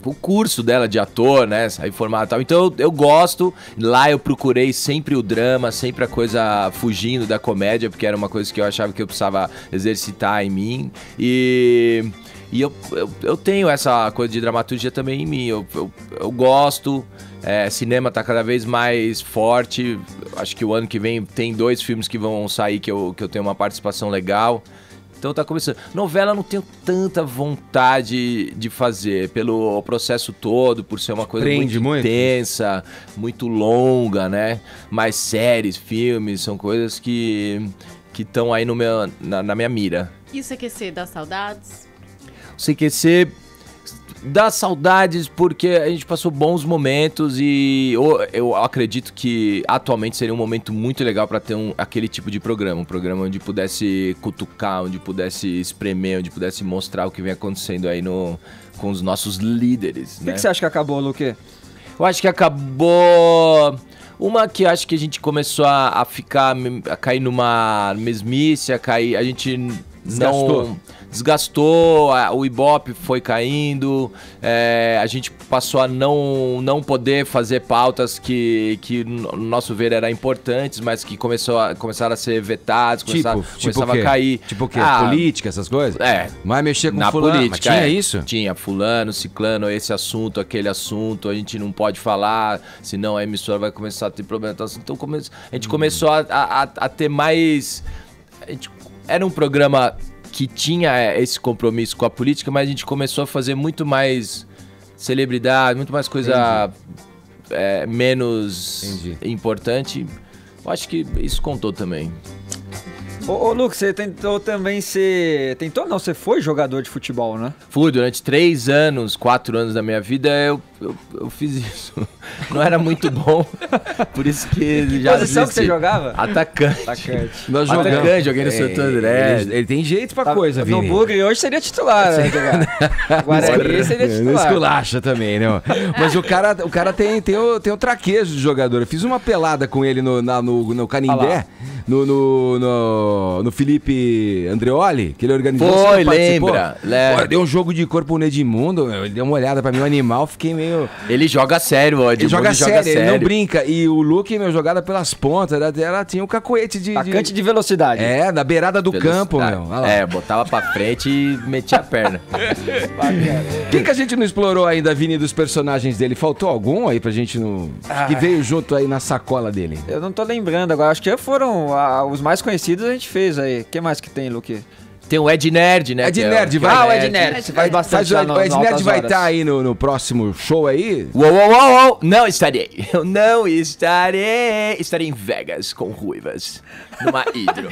o curso dela de ator, né? Sair formado e tal. Então eu gosto. Lá eu procurei sempre o drama, sempre a coisa fugindo da comédia, porque era uma coisa que eu achava que eu precisava exercitar em mim. E eu tenho essa coisa de dramaturgia também em mim. Eu gosto. Cinema tá cada vez mais forte. Acho que o ano que vem tem 2 filmes que vão sair que eu tenho uma participação legal. Então tá começando. Novela eu não tenho tanta vontade de fazer, pelo processo todo, por ser uma coisa muito intensa, muito longa, né? Mas séries, filmes, são coisas que estão aí na minha mira. E o CQC dá saudades? O CQC dá saudades porque a gente passou bons momentos e eu acredito que atualmente seria um momento muito legal para ter aquele tipo de programa. Um programa onde pudesse cutucar, onde pudesse espremer, onde pudesse mostrar o que vem acontecendo aí com os nossos líderes. O que você acha que acabou, Luque? Eu acho que acabou... Uma que acho que a gente começou a cair numa mesmice, a gente desgastou, o Ibope foi caindo, a gente passou a não poder fazer pautas que no nosso ver eram importantes, mas que começaram a ser vetados, começava a cair. Tipo o quê? Política, essas coisas? Vai mexer com na fulano, política, mas tinha isso? Tinha fulano, ciclano, esse assunto, aquele assunto, a gente não pode falar, senão a emissora vai começar a ter problema. Então a gente começou a ter mais... Era um programa que tinha esse compromisso com a política, mas a gente começou a fazer muito mais celebridade, muito mais coisa menos importante. Eu acho que isso contou também. Ô Luke, você tentou também ser... Tentou não, você foi jogador de futebol, né? Fui, durante 3 anos, 4 anos da minha vida, eu fiz isso. Não era muito bom, por isso que já... Que posição que você jogava? Atacante. Nós Atacante, joguei no Santo André. Ele tem jeito pra coisa, Vini. No Bugre hoje seria titular, né? Guarani seria titular. Esculacha também, né? Mas o cara tem o traquejo de jogador. Eu fiz uma pelada com ele no Canindé, no Felipe Andreoli, que ele organizou. Foi, lembra? Pô, deu um jogo de corpo no Edmundo, ele deu uma olhada pra mim, o animal, fiquei meio... Ele joga sério, o Edmundo. Ele joga sério, ele não brinca. E o Luke, meu, jogada pelas pontas, ela tinha um cacoete de... Atacante de velocidade. Na beirada do campo, meu. Botava pra frente e metia a perna. Quem que a gente não explorou ainda, Vini, dos personagens dele? Faltou algum aí pra gente que veio junto aí na sacola dele? Eu não tô lembrando agora, acho que foram os mais conhecidos a gente fez aí. O que mais que tem, Luque? Tem o Ed Nerd, né? Ed Nerd, vai. O Ed Nerd. Você faz bastante o Ed Nerd vai estar aí no próximo show aí? Uou. Não estarei. Eu não estarei. Estarei em Vegas com ruivas. Numa hidro.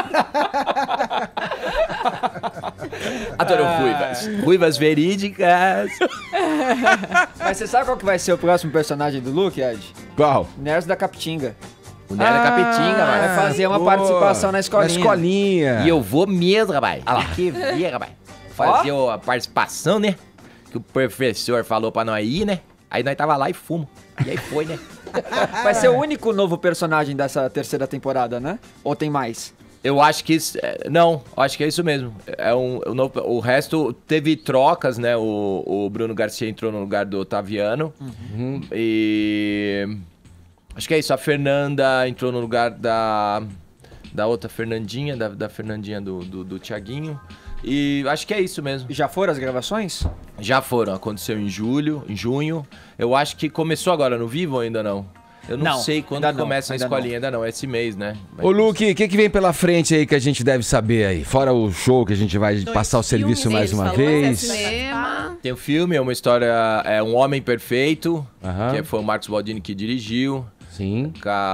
Adoro ruivas. Ruivas verídicas. Mas você sabe qual que vai ser o próximo personagem do Luke, Ed? Qual? Nerds da Capitinga. O Nerd da Capitinga, mano. Vai fazer uma participação na escolinha. E eu vou mesmo, rapaz. Que ver, rapaz. Fazer a participação, né? Que o professor falou pra nós ir, né? Aí nós tava lá e fumo. E aí foi, né? Vai ser o único novo personagem dessa 3ª temporada, né? Ou tem mais? Eu acho que... Não, acho que é isso mesmo. O resto teve trocas, né? O Bruno Garcia entrou no lugar do Otaviano. E... Acho que é isso, a Fernanda entrou no lugar da outra Fernandinha, da Fernandinha do Thiaguinho. E acho que é isso mesmo. Já foram as gravações? Já foram, aconteceu em junho. Eu acho que começou agora no Vivo ou ainda não? Eu não sei quando começa a escolinha, ainda não, é esse mês, né? Ô Luke, o que vem pela frente aí que a gente deve saber aí? Fora o show que a gente vai passar o serviço mais uma vez. Tem o filme, é uma história, Um Homem Perfeito, que foi o Marcos Baldini que dirigiu. Sim.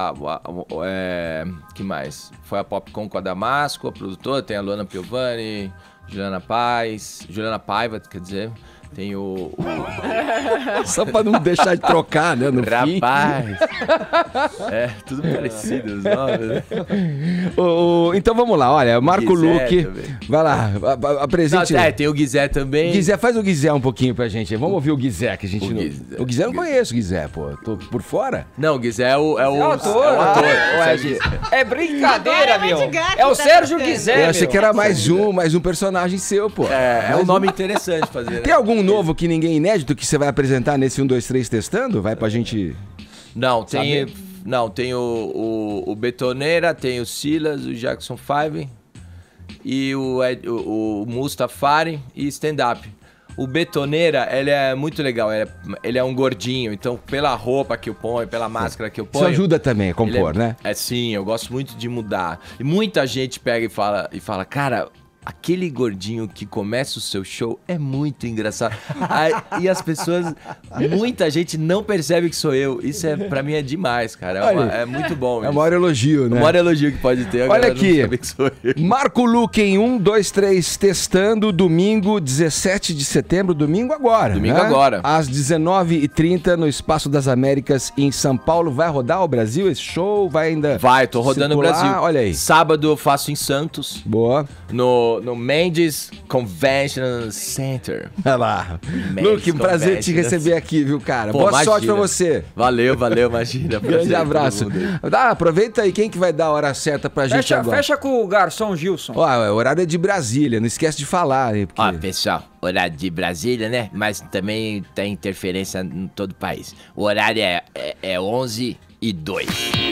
Que mais? Foi a Popcom com a Damasco, a produtora, tem a Luana Piovani, Juliana Paiva, quer dizer... Tem o... Só pra não deixar de trocar, né? No Rapaz! Tudo parecido os nomes, né? Então vamos lá, olha, Marco Luque. Vai lá, apresente. Tem o Guizé também. Guizé, faz o Guizé um pouquinho pra gente. Vamos ouvir o Guizé, que a gente não... O Guizé eu não conheço, o Guizé, pô. Tô por fora. Não, o Guizé é o ator. É brincadeira, meu. É o Sérgio Guizé, eu achei que era mais um personagem seu, pô. É um nome interessante fazer, né? Tem algum um novo que ninguém inédito que você vai apresentar nesse 1, 2, 3 testando? Vai pra gente... Não, tem o Betoneira, tem o Silas, o Jackson 5 e o Mustafari e stand-up. O Betoneira, ele é muito legal, ele é um gordinho, então pela roupa que eu ponho, pela máscara que eu ponho... Isso ajuda também a compor, né? Sim, eu gosto muito de mudar. E muita gente pega e fala, cara... Aquele gordinho que começa o seu show é muito engraçado. E as pessoas, muita gente não percebe que sou eu. Isso pra mim é demais, cara. É muito bom. É o maior elogio, né? O maior elogio que pode ter. Olha aqui, que sou eu. Marco Luque em 1, 2, 3 testando, domingo 17 de setembro, domingo agora. Domingo né? agora. Às 19h30 no Espaço das Américas em São Paulo. Vai rodar o Brasil esse show? Vai ainda? Vai, tô rodando circular? o Brasil. Olha aí. Sábado eu faço em Santos. Boa. No Mendes Convention Center. Olha lá. Mendes Luque, um prazer te receber aqui, viu, cara? Pô, Boa imagina. sorte pra você. Valeu, imagina. Grande abraço. Aproveita aí, quem que vai dar a hora certa pra gente agora? Fecha com o garçom Gilson. Ó, o horário é de Brasília, não esquece de falar aí. Porque... Ó, pessoal, horário de Brasília, né? Mas também tem interferência em todo o país. O horário é 11h02.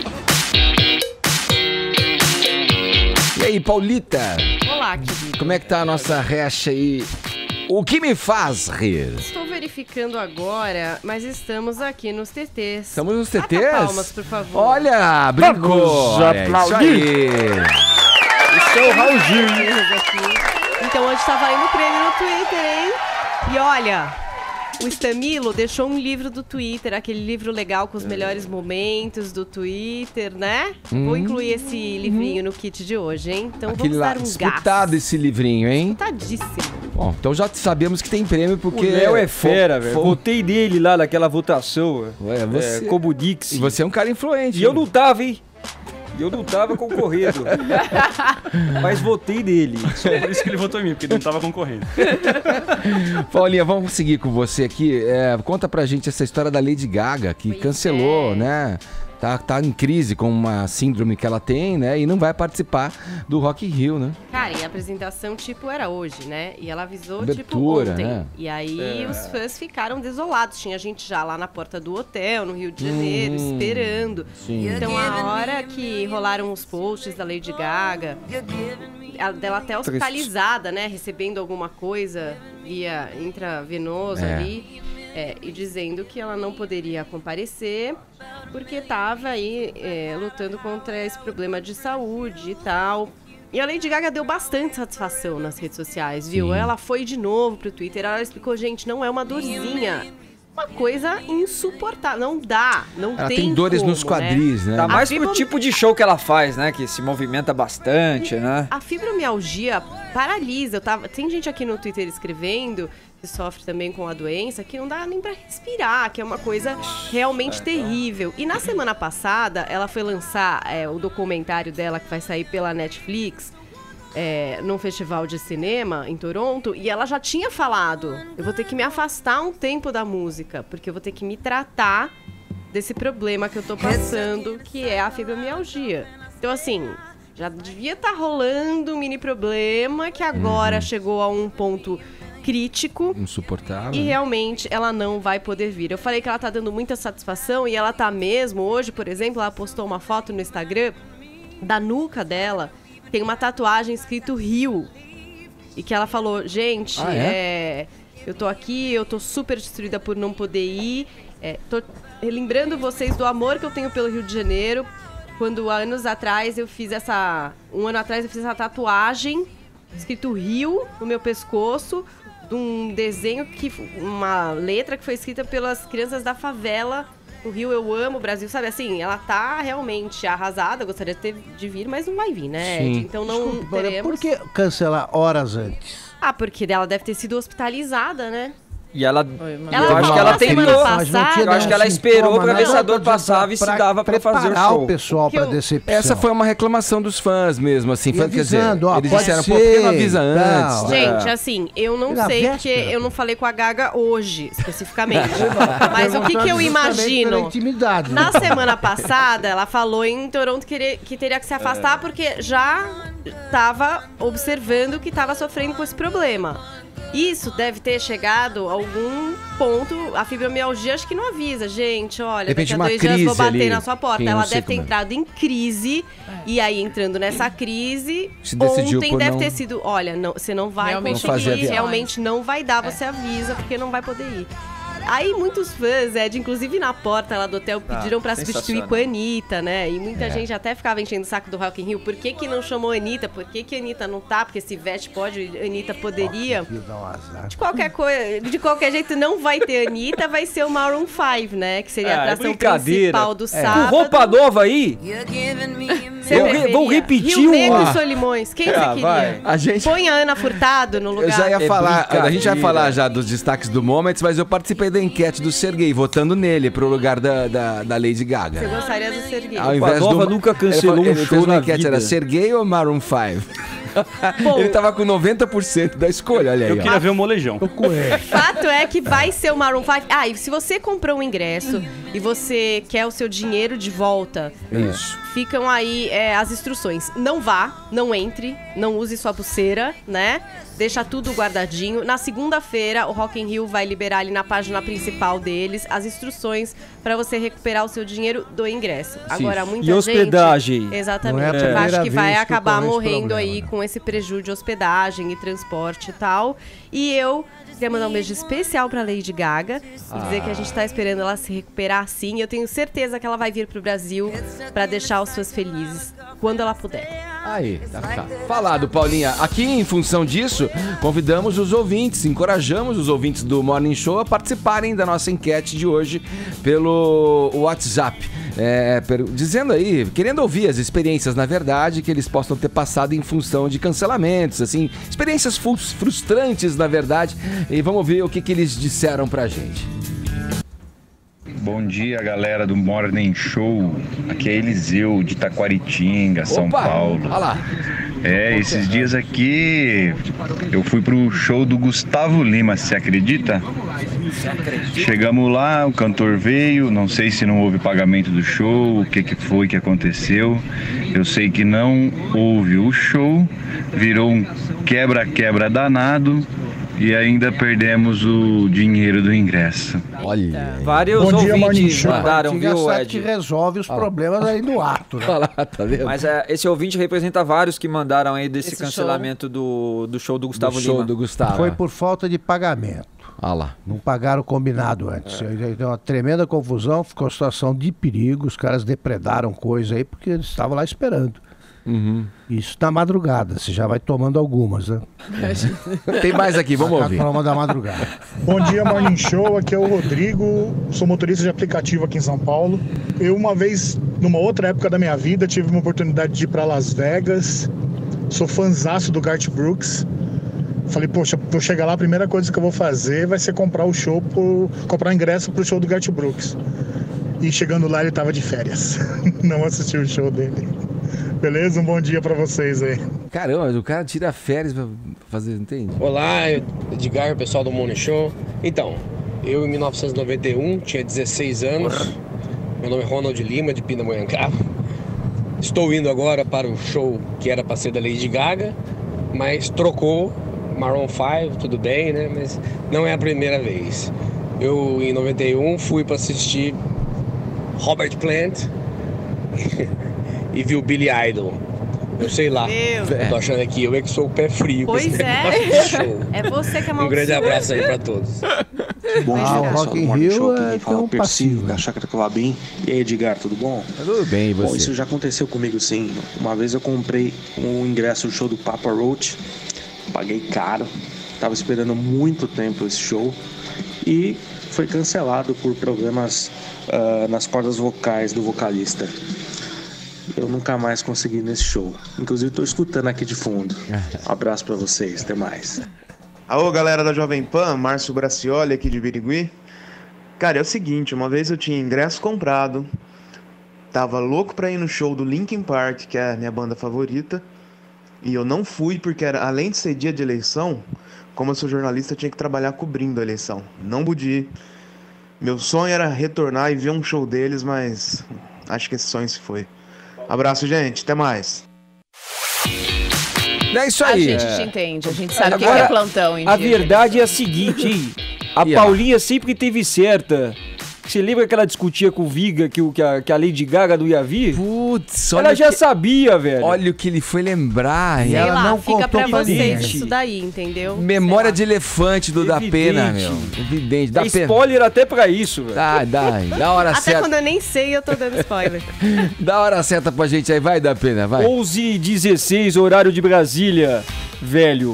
E aí, Paulita? Olá, querido. Como é que tá a nossa hash aí? O que me faz rir? Estou verificando agora, mas estamos aqui nos TTs. Estamos nos Bata TTs? palmas, por favor. Olha, brincou. Vamos aplaudir. Isso é o Raul Gil. Então hoje tá valendo prêmio no Twitter, hein? E olha, o Stamilo deixou um livro do Twitter, aquele livro legal com os melhores momentos do Twitter, né? Vou incluir esse livrinho no kit de hoje, hein? Então Aquele vamos lá, dar um disputado gás. esse livrinho, hein? Disputadíssimo. Bom, então já sabemos que tem prêmio porque... O Léo é fera, velho. Votei nele lá naquela votação. Ué, você... Como Dix. E você é um cara influente. E eu não tava, hein? Eu não tava concorrendo. Mas votei nele. Só por isso que ele votou em mim, porque ele não tava concorrendo. Paulinha, vamos seguir com você aqui. Conta pra gente essa história da Lady Gaga, que cancelou, né? Tá em crise com uma síndrome que ela tem, né? E não vai participar do Rock in Rio, né? Cara, e a apresentação, tipo, era hoje, né? E ela avisou, Abertura, tipo, ontem. né? E aí os fãs ficaram desolados. Tinha gente já lá na porta do hotel, no Rio de Janeiro, esperando. Sim. Então, a hora que rolaram os posts da Lady Gaga, dela até hospitalizada, né? Recebendo alguma coisa via intravenosa ali. E dizendo que ela não poderia comparecer porque estava aí lutando contra esse problema de saúde e tal. E a Lady Gaga deu bastante satisfação nas redes sociais, viu? Sim. Ela foi de novo pro Twitter, ela explicou, gente, não é uma dorzinha. Uma coisa insuportável, não dá, não Ela tem tem dores como, nos quadris, né? Tá mais pro tipo de show que ela faz, né? Que se movimenta bastante, né? A fibromialgia paralisa. Tem gente aqui no Twitter escrevendo que sofre também com a doença, que não dá nem pra respirar, que é uma coisa realmente terrível. E na semana passada, ela foi lançar o documentário dela, que vai sair pela Netflix, num festival de cinema em Toronto, e ela já tinha falado, eu vou ter que me afastar um tempo da música, porque eu vou ter que me tratar desse problema que eu tô passando, que é a fibromialgia. Então, assim, já devia estar rolando um mini problema, que agora chegou a um ponto crítico. Insuportável. E realmente ela não vai poder vir. Eu falei que ela tá dando muita satisfação e ela tá mesmo. Hoje, por exemplo, ela postou uma foto no Instagram da nuca dela. Tem uma tatuagem escrito Rio. E que ela falou, gente, eu tô aqui, eu tô super destruída por não poder ir. Tô lembrando vocês do amor que eu tenho pelo Rio de Janeiro. Quando um ano atrás eu fiz essa tatuagem escrito Rio no meu pescoço, de um desenho, uma letra que foi escrita pelas crianças da favela. O Rio eu amo, o Brasil, sabe assim, ela tá realmente arrasada, gostaria de vir, mas não vai vir, né? Sim. Então não Desculpa, teremos. por que cancelar horas antes? Porque ela deve ter sido hospitalizada, né? E ela, Ela eu acho que ela tentou, passada, eu acho que ela esperou pra ver se a dor passava e se dava pra fazer o preparar show. o pessoal pra decepção. Essa foi uma reclamação dos fãs mesmo, assim. E avisando, ó, eles pode disseram, ser, pô, por que não avisa tal. antes? Gente, assim, eu não Na sei, véspera. porque eu não falei com a Gaga hoje, especificamente. Mas o que eu Justamente imagino? pela intimidade, né? Na semana passada, ela falou em Toronto que teria que se afastar porque já estava observando que estava sofrendo com esse problema. Isso deve ter chegado a algum ponto. A fibromialgia acho que não avisa, gente. Olha, daqui a 2 dias vou bater na sua porta. Ela deve ter entrado em crise. E aí, entrando nessa crise, ontem deve ter sido: olha, não, você não vai conseguir, realmente não vai dar, você avisa, porque não vai poder ir. Aí muitos fãs, inclusive na porta lá do hotel, pediram pra substituir com a Anitta, né? E muita gente até ficava enchendo o saco do Rock in Rio. Por que não chamou a Anitta? Por que a Anitta não tá? Porque se Ivete pode, a Anitta poderia. De qualquer jeito, não vai ter a Anitta, vai ser o Maroon 5, né? Que seria a atração principal do sábado. Com roupa nova aí? Vou repetir Rio Negro e Solimões. Quem você queria? Põe a Ana Furtado no lugar. Eu já ia falar, a gente vai falar já dos destaques do Moments, mas eu participei da enquete do Serguei, votando nele pro lugar da Lady Gaga. Você gostaria do Serguei? Ao invés Nova nunca cancelou um show na enquete, era Serguei ou Maroon 5? Ele tava com 90% da escolha, olha aí. Eu queria ver o molejão. Fato é que vai ser o Maroon 5. E se você comprou um ingresso e você quer o seu dinheiro de volta, ficam aí as instruções. Não vá, não entre, não use sua pulseira, né? Deixa tudo guardadinho. Na segunda-feira, o Rock in Rio vai liberar ali na página principal deles as instruções para você recuperar o seu dinheiro do ingresso. Agora, muita gente... E hospedagem. Exatamente. Eu acho que vai acabar morrendo aí com esse prejuízo de hospedagem e transporte e tal. E eu queria mandar um beijo especial pra Lady Gaga e dizer que a gente tá esperando ela se recuperar sim. Eu tenho certeza que ela vai vir pro Brasil pra deixar os fãs felizes quando ela puder. Aí, tá. Falado, Paulinha. Aqui, em função disso, convidamos os ouvintes, encorajamos os ouvintes do Morning Show a participarem da nossa enquete de hoje pelo WhatsApp. Dizendo aí, querendo ouvir as experiências, na verdade, que eles possam ter passado em função de cancelamentos, assim, experiências frustrantes, na verdade, e vamos ver o que eles disseram pra gente. Bom dia, galera do Morning Show. Aqui é Eliseu, de Taquaritinga, São Paulo. Olha lá. Esses dias aqui eu fui pro show do Gustavo Lima, você acredita? Chegamos lá, o cantor veio, não sei se não houve pagamento do show, o que foi que aconteceu. Eu sei que não houve o show, virou um quebra-quebra danado. E ainda perdemos o dinheiro do ingresso. Olha. Vários ouvintes mandaram, viu, Ed? Que resolve os problemas aí no ato, né? Tá vendo? Mas esse ouvinte representa vários que mandaram aí desse cancelamento do show do Gustavo Lima. Show do Gustavo. Foi por falta de pagamento. Ah lá. Não pagaram o combinado antes. Deu uma tremenda confusão, ficou uma situação de perigo. Os caras depredaram coisa aí porque eles estavam lá esperando. Isso na madrugada, você já vai tomando algumas, né? Tem mais aqui, vamos ouvir. Palma da madrugada. Bom dia, Morning Show, aqui é o Rodrigo, sou motorista de aplicativo aqui em São Paulo. Eu uma vez, numa outra época da minha vida, tive uma oportunidade de ir para Las Vegas, sou fãzaço do Garth Brooks. Falei, poxa, vou chegar lá, a primeira coisa que eu vou fazer vai ser comprar comprar ingresso pro show do Garth Brooks. E chegando lá ele tava de férias, não assisti o show dele. Beleza? Um bom dia pra vocês aí. Caramba, o cara tira férias pra fazer, entende? Olá, Edgar, pessoal do Morning Show. Então, eu em 1991 tinha 16 anos. Meu nome é Ronald Lima, de Pindamonhangaba. Estou indo agora para o show que era para ser da Lady Gaga, mas trocou. Maroon 5, tudo bem, né? Mas não é a primeira vez. Eu em 91 fui para assistir Robert Plant e vi o Billy Idol. Eu sei lá. Eu tô achando aqui, eu é que sou o pé frio. Pois é. Show. É você que é Um grande abraço aí pra todos. Bom dia, o Rock in Rio é um passivo da Chácara Colabim. E aí, Edgar, tudo bom? Tudo bem, e você? Bom, isso já aconteceu comigo sim. Uma vez eu comprei um ingresso do show do Papa Roach, paguei caro, tava esperando muito tempo esse show e foi cancelado por problemas nas cordas vocais do vocalista. Eu nunca mais consegui ir nesse show. Inclusive, tô escutando aqui de fundo. Um abraço pra vocês, até mais. Alô, galera da Jovem Pan, Márcio Bracioli aqui de Birigui. Cara, é o seguinte, uma vez eu tinha ingresso comprado, tava louco pra ir no show do Linkin Park, que é a minha banda favorita, e eu não fui porque, além de ser dia de eleição, como eu sou jornalista, eu tinha que trabalhar cobrindo a eleição. Não pude ir. Meu sonho era retornar e ver um show deles, mas acho que esse sonho se foi. Abraço, gente. Até mais. É isso aí. A gente te entende, a gente sabe o que é plantão em A dia. verdade é a seguinte, hein? A Paulinha sempre teve certa. Você lembra que ela discutia com o Viga que a Lady Gaga não ia vir? Putz, ela já sabia, velho. Olha o que ele foi lembrar. Sei Ela lá, não fica contou pra vocês gente. isso daí, entendeu? Memória de elefante do Da Pena, Evidente. meu. Evidente. Dá spoiler até pra isso, velho. Dá hora Até certa. quando eu nem sei, eu tô dando spoiler. Dá hora certa pra gente aí, vai, Da Pena, vai. 11h16, horário de Brasília, velho.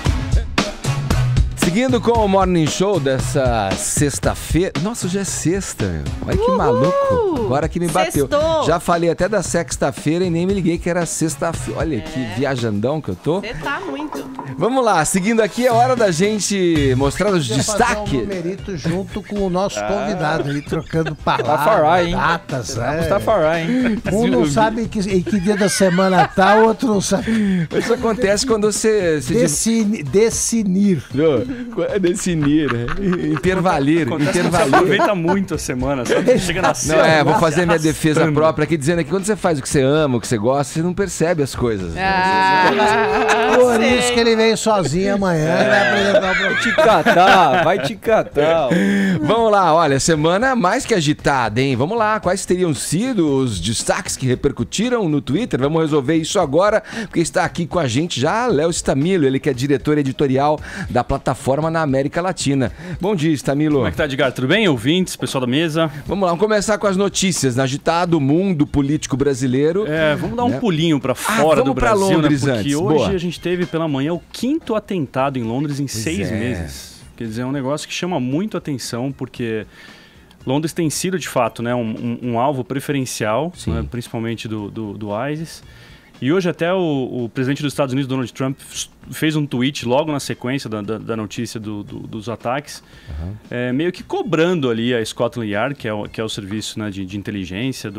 Seguindo com o Morning Show dessa sexta-feira. Nossa, já é sexta, meu. Olha que maluco. Agora que me bateu. Sextou. Já falei até da sexta-feira e nem me liguei que era sexta-feira. Olha que viajandão que eu tô. Você tá muito. Vamos lá, seguindo aqui, é hora da gente mostrar os Fazer um destaques. numerito junto com o nosso convidado aí, trocando palavras, Rastafari, hein? datas. Rastafari, hein? Um não sabe em que dia da semana tá, o outro não sabe. Isso acontece quando você... Definir. É definir, né? Intervalir. Acontece que você aproveita muito a semana, sabe? Chega na Não, vou fazer minha defesa própria aqui, dizendo que quando você faz o que você ama, o que você gosta, você não percebe as coisas. Por isso que ele veio sozinho amanhã e vai apresentar o programa. Vai te catar. Vamos lá, olha, semana mais que agitada, hein? Vamos lá, quais teriam sido os destaques que repercutiram no Twitter? Vamos resolver isso agora, porque está aqui com a gente já Léo Stamilo, ele que é diretor editorial da plataforma na América Latina. Bom dia, Stamilo. Como é que tá, Edgar? Tudo bem? Ouvintes, pessoal da mesa? Vamos lá, vamos começar com as notícias. Agitado mundo político brasileiro. Vamos dar um pulinho pra fora do Brasil, Londres, né? Porque antes. hoje Boa. a gente teve pela manhã o 5º atentado em Londres em 6 meses. Quer dizer, é um negócio que chama muito atenção, porque Londres tem sido, de fato, né, um alvo preferencial, né, principalmente do ISIS. E hoje até o presidente dos Estados Unidos, Donald Trump, fez um tweet logo na sequência da notícia dos ataques, meio que cobrando ali a Scotland Yard, que é o serviço, né, de inteligência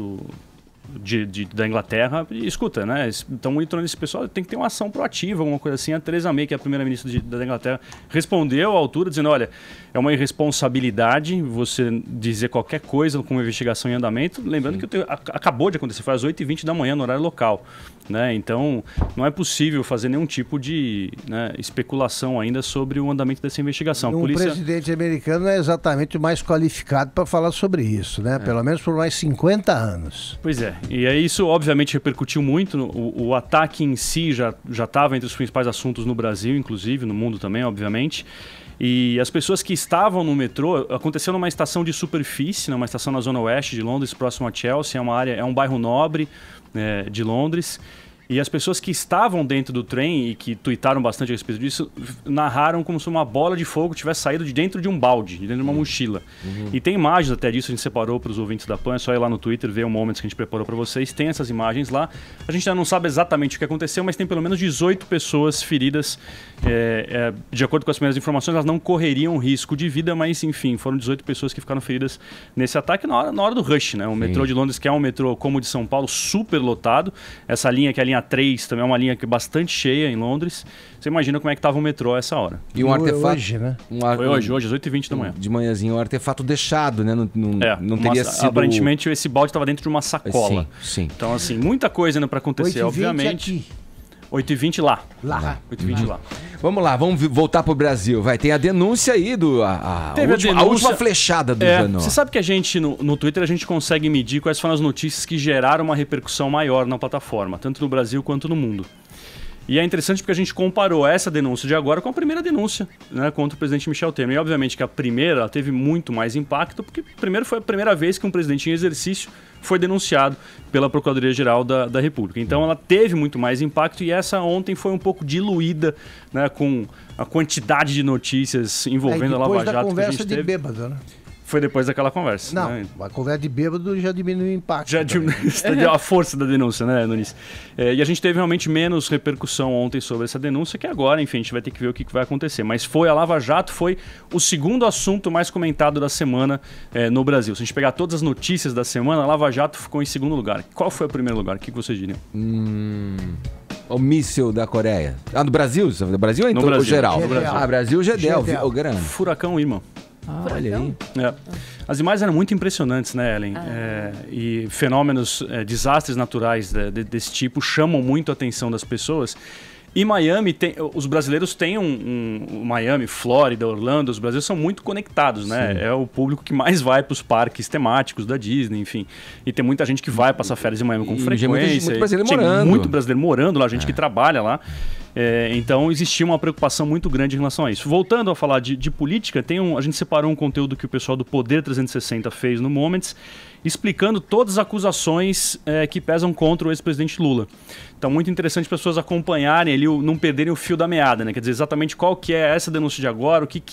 da Inglaterra. E escuta, né? Estão monitorando esse pessoal, tem que ter uma ação proativa, alguma coisa assim. A Theresa May, que é a primeira-ministra da Inglaterra, respondeu à altura, dizendo, olha, é uma irresponsabilidade você dizer qualquer coisa com uma investigação em andamento. Lembrando que acabou de acontecer, foi às 8h20 da manhã, no horário local. Né? Então, não é possível fazer nenhum tipo de especulação ainda sobre o andamento dessa investigação. O presidente americano é exatamente o mais qualificado para falar sobre isso, né? Pelo menos por mais 50 anos. Pois é, e aí isso obviamente repercutiu muito. O ataque em si já estava entre os principais assuntos no Brasil, inclusive, no mundo também, obviamente. E as pessoas que estavam no metrô, aconteceu numa estação de superfície, numa estação na zona oeste de Londres, próximo a Chelsea, é um bairro nobre de Londres. E as pessoas que estavam dentro do trem e que tuitaram bastante a respeito disso, narraram como se uma bola de fogo tivesse saído de dentro de um balde, de dentro de uma mochila. E tem imagens até disso, a gente separou para os ouvintes da PAN, é só ir lá no Twitter, ver o Moments que a gente preparou para vocês, tem essas imagens lá. A gente ainda não sabe exatamente o que aconteceu, mas tem pelo menos 18 pessoas feridas. De acordo com as primeiras informações, elas não correriam risco de vida, mas enfim, foram 18 pessoas que ficaram feridas nesse ataque na hora do rush, né? O metrô de Londres, que é um metrô como o de São Paulo, super lotado. Essa linha, que é a linha 3, também é uma linha que é bastante cheia em Londres. Você imagina como é que estava o metrô a essa hora. E um artefato... Hoje, né? Foi hoje, às 8h20 da manhã. De manhãzinho, um artefato deixado, né? Não teria sido... Aparentemente, esse balde estava dentro de uma sacola. Sim. Então, assim, muita coisa ainda para acontecer, obviamente. 8h20 lá. 8h20 lá. Vamos lá, vamos voltar pro Brasil. Tem a denúncia aí a última flechada do Janot. Você sabe que a gente, no Twitter, a gente consegue medir quais foram as notícias que geraram uma repercussão maior na plataforma, tanto no Brasil quanto no mundo. E é interessante porque a gente comparou essa denúncia de agora com a primeira denúncia, né, contra o presidente Michel Temer. E obviamente que a primeira ela teve muito mais impacto, porque primeiro foi a primeira vez que um presidente em exercício foi denunciado pela Procuradoria-Geral da República. Então ela teve muito mais impacto e essa ontem foi um pouco diluída, né, com a quantidade de notícias envolvendo a Lava Jato que a gente teve. Depois da conversa de bêbado, né? Foi depois daquela conversa. Não, né? a conversa de bêbado já diminui o impacto. Já diminuiu a força da denúncia, né, Nunes? E a gente teve realmente menos repercussão ontem sobre essa denúncia, que agora, enfim, a gente vai ter que ver o que vai acontecer. Mas a Lava Jato foi o segundo assunto mais comentado da semana no Brasil. Se a gente pegar todas as notícias da semana, a Lava Jato ficou em segundo lugar. Qual foi o primeiro lugar? O que vocês diriam? O míssil da Coreia. Do Brasil? Do Brasil ou no Brasil, geral? No Brasil. Brasil, Gedel. Furacão Irma. Olha aí. As imagens eram muito impressionantes, né, Ellen? E fenômenos, desastres naturais desse tipo chamam muito a atenção das pessoas. E Miami os brasileiros têm Miami, Flórida, Orlando, os brasileiros são muito conectados, né? Sim. É o público que mais vai para os parques temáticos da Disney, enfim. E tem muita gente que vai passar férias em Miami com frequência. Muito brasileiro morando. Muito brasileiro morando lá, gente que trabalha lá. Então existia uma preocupação muito grande em relação a isso. Voltando a falar de política, a gente separou um conteúdo que o pessoal do Poder 360 fez no Moments, explicando todas as acusações que pesam contra o ex-presidente Lula. Então, muito interessante as pessoas acompanharem ali, não perderem o fio da meada, né? Quer dizer, exatamente qual que é essa denúncia de agora, o que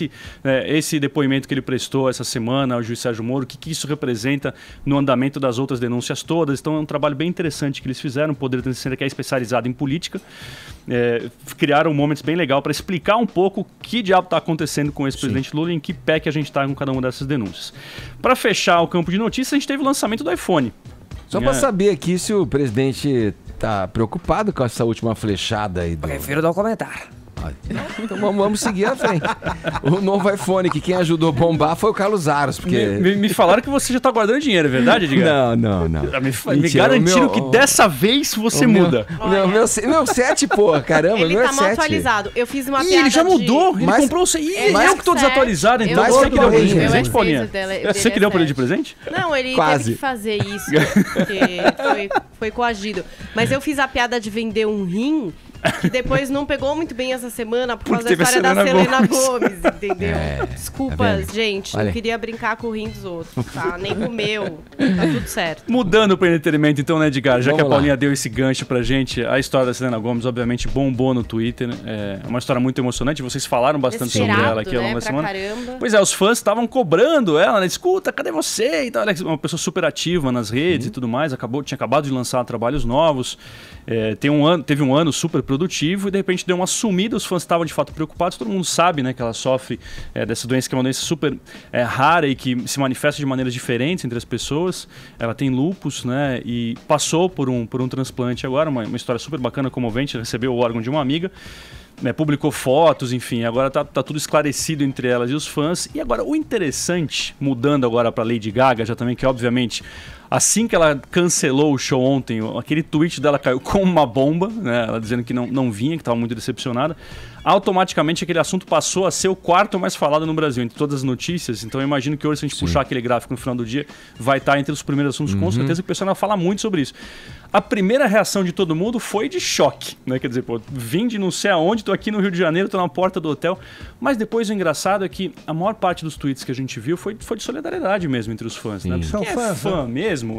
esse depoimento que ele prestou essa semana ao juiz Sérgio Moro, o que isso representa no andamento das outras denúncias todas. Então, é um trabalho bem interessante que eles fizeram, o Poder 360, que é especializado em política. Criaram um momento bem legal para explicar um pouco o que diabo está acontecendo com esse presidente Lula e em que pé que a gente está com cada uma dessas denúncias. Para fechar o campo de notícias, a gente teve o lançamento do iPhone. Só para saber aqui se o presidente tá preocupado com essa última flechada aí. Prefiro não comentar. Então vamos seguir à frente. O novo iPhone, que quem ajudou a bombar foi o Carlos Aros. Porque... Me falaram que você já tá guardando dinheiro, é verdade, Edgar? Não. Me garantiram que dessa vez você muda. Meu 7, porra, caramba. Ele meu tá mal 7. atualizado. Eu fiz uma piada ele já mudou, ele Mas- comprou o... mas- eu que tô desatualizado, então Mas você que deu pra ele de Paulinha, presente, eu Paulinha? dele Você que deu pra ele de presente? Não, ele Quase. teve que fazer isso, porque foi coagido. Mas eu fiz a piada de vender um rim, que depois não pegou muito bem essa semana por causa da teve a história da Selena Selena Gomes, entendeu? tá Desculpa, vendo? gente, Olha. não queria brincar com o rim dos outros, tá? Nem com o meu, tá tudo certo. Mudando para entretenimento, então, né, Edgar? Já Vamos que a Paulinha lá. deu esse gancho pra gente, a história da Selena Gomes, obviamente, bombou no Twitter. É uma história muito emocionante. Vocês falaram bastante sobre ela aqui ao longo da semana. Caramba. Pois é, os fãs estavam cobrando ela, né? Escuta, cadê você? E tal. Ela é uma pessoa super ativa nas redes e tudo mais. Tinha acabado de lançar trabalhos novos. Teve um ano super produtivo e de repente deu uma sumida. Os fãs estavam de fato preocupados. Todo mundo sabe, né, que ela sofre dessa doença, que é uma doença super rara e que se manifesta de maneiras diferentes entre as pessoas. Ela tem lúpus, né? E passou por um transplante agora, uma história super bacana, comovente. Recebeu o órgão de uma amiga. Publicou fotos, enfim, agora tá tudo esclarecido entre elas e os fãs. E agora, o interessante, mudando agora pra Lady Gaga, já também, que obviamente, assim que ela cancelou o show ontem, aquele tweet dela caiu como uma bomba, né? Ela dizendo que não vinha, que estava muito decepcionada. Automaticamente aquele assunto passou a ser o quarto mais falado no Brasil, entre todas as notícias. Então eu imagino que hoje, se a gente puxar aquele gráfico no final do dia, vai estar entre os primeiros assuntos, com certeza, que o pessoal vai falar muito sobre isso. A primeira reação de todo mundo foi de choque, né? Quer dizer, pô, vim de não sei aonde, tô aqui no Rio de Janeiro, tô na porta do hotel. Mas depois o engraçado é que a maior parte dos tweets que a gente viu foi de solidariedade mesmo entre os fãs, né? São Quem é fãs, fã mesmo?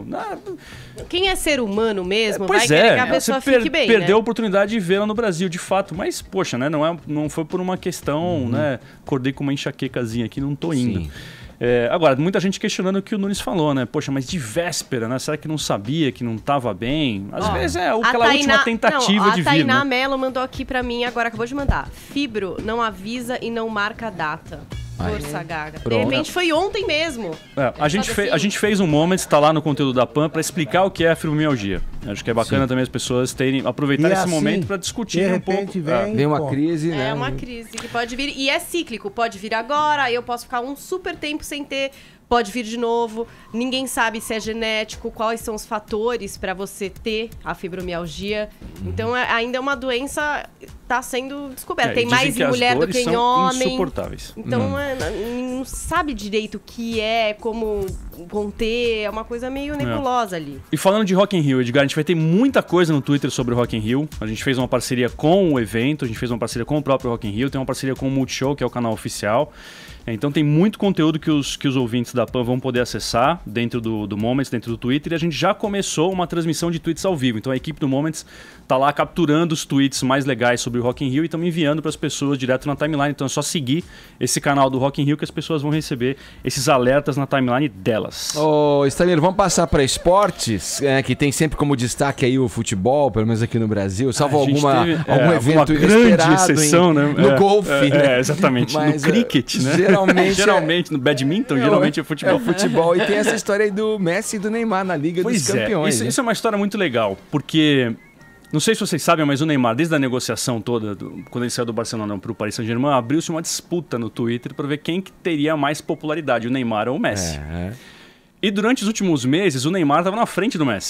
Quem é ser humano mesmo Pois vai querer que a pessoa você fique bem, perdeu a né? oportunidade de vê-la no Brasil, de fato. Mas, poxa, né? Não foi por uma questão, né? Acordei com uma enxaquecazinha aqui, não tô indo. Sim. Agora, muita gente questionando o que o Nunes falou, né? Poxa, mas de véspera, né? Será que não sabia, que não tava bem? Às vezes é aquela última tentativa de vir, A Tainá né? Mello mandou aqui pra mim, agora acabou de mandar. Fibro não avisa e não marca a data. Força, Gaga. Pronto. De repente foi ontem mesmo. A gente fez um Moments, tá lá no conteúdo da PAN, para explicar o que é a fibromialgia. Acho que é bacana também as pessoas aproveitar E esse assim, momento para discutir de um pouco. repente vem uma crise, né? É uma crise que pode vir. E é cíclico. Pode vir agora, aí eu posso ficar um super tempo sem ter. Pode vir de novo. Ninguém sabe se é genético, quais são os fatores para você ter a fibromialgia. Então, ainda é uma doença tá sendo descoberta. Tem dizem mais que em as mulher do dores que em são homem. insuportáveis. Então, não sabe direito o que é, como conter. É uma coisa meio nebulosa ali. E falando de Rock in Rio, Edgar, a gente vai ter muita coisa no Twitter sobre o Rock in Rio. A gente fez uma parceria com o evento, a gente fez uma parceria com o próprio Rock in Rio, tem uma parceria com o Multishow, que é o canal oficial. Então tem muito conteúdo que os ouvintes da PAN vão poder acessar dentro do Moments, dentro do Twitter. E a gente já começou uma transmissão de tweets ao vivo. Então a equipe do Moments tá lá capturando os tweets mais legais sobre o Rock in Rio e estamos enviando para as pessoas direto na timeline. Então é só seguir esse canal do Rock in Rio que as pessoas vão receber esses alertas na timeline delas. Ô, Stamir, vamos passar para esportes, que tem sempre como destaque aí o futebol, pelo menos aqui no Brasil, salvo algum evento grande exceção, né? No golfe, né? Exatamente. Mas, no cricket, né? Geralmente no badminton, geralmente é futebol. É o futebol. E tem essa história aí do Messi e do Neymar na Liga dos Campeões. Isso é uma história muito legal, porque... Não sei se vocês sabem, mas o Neymar, desde a negociação toda, quando ele saiu do Barcelona para o Paris Saint-Germain, abriu-se uma disputa no Twitter para ver quem que teria mais popularidade, o Neymar ou o Messi. E durante os últimos meses, o Neymar estava na frente do Messi.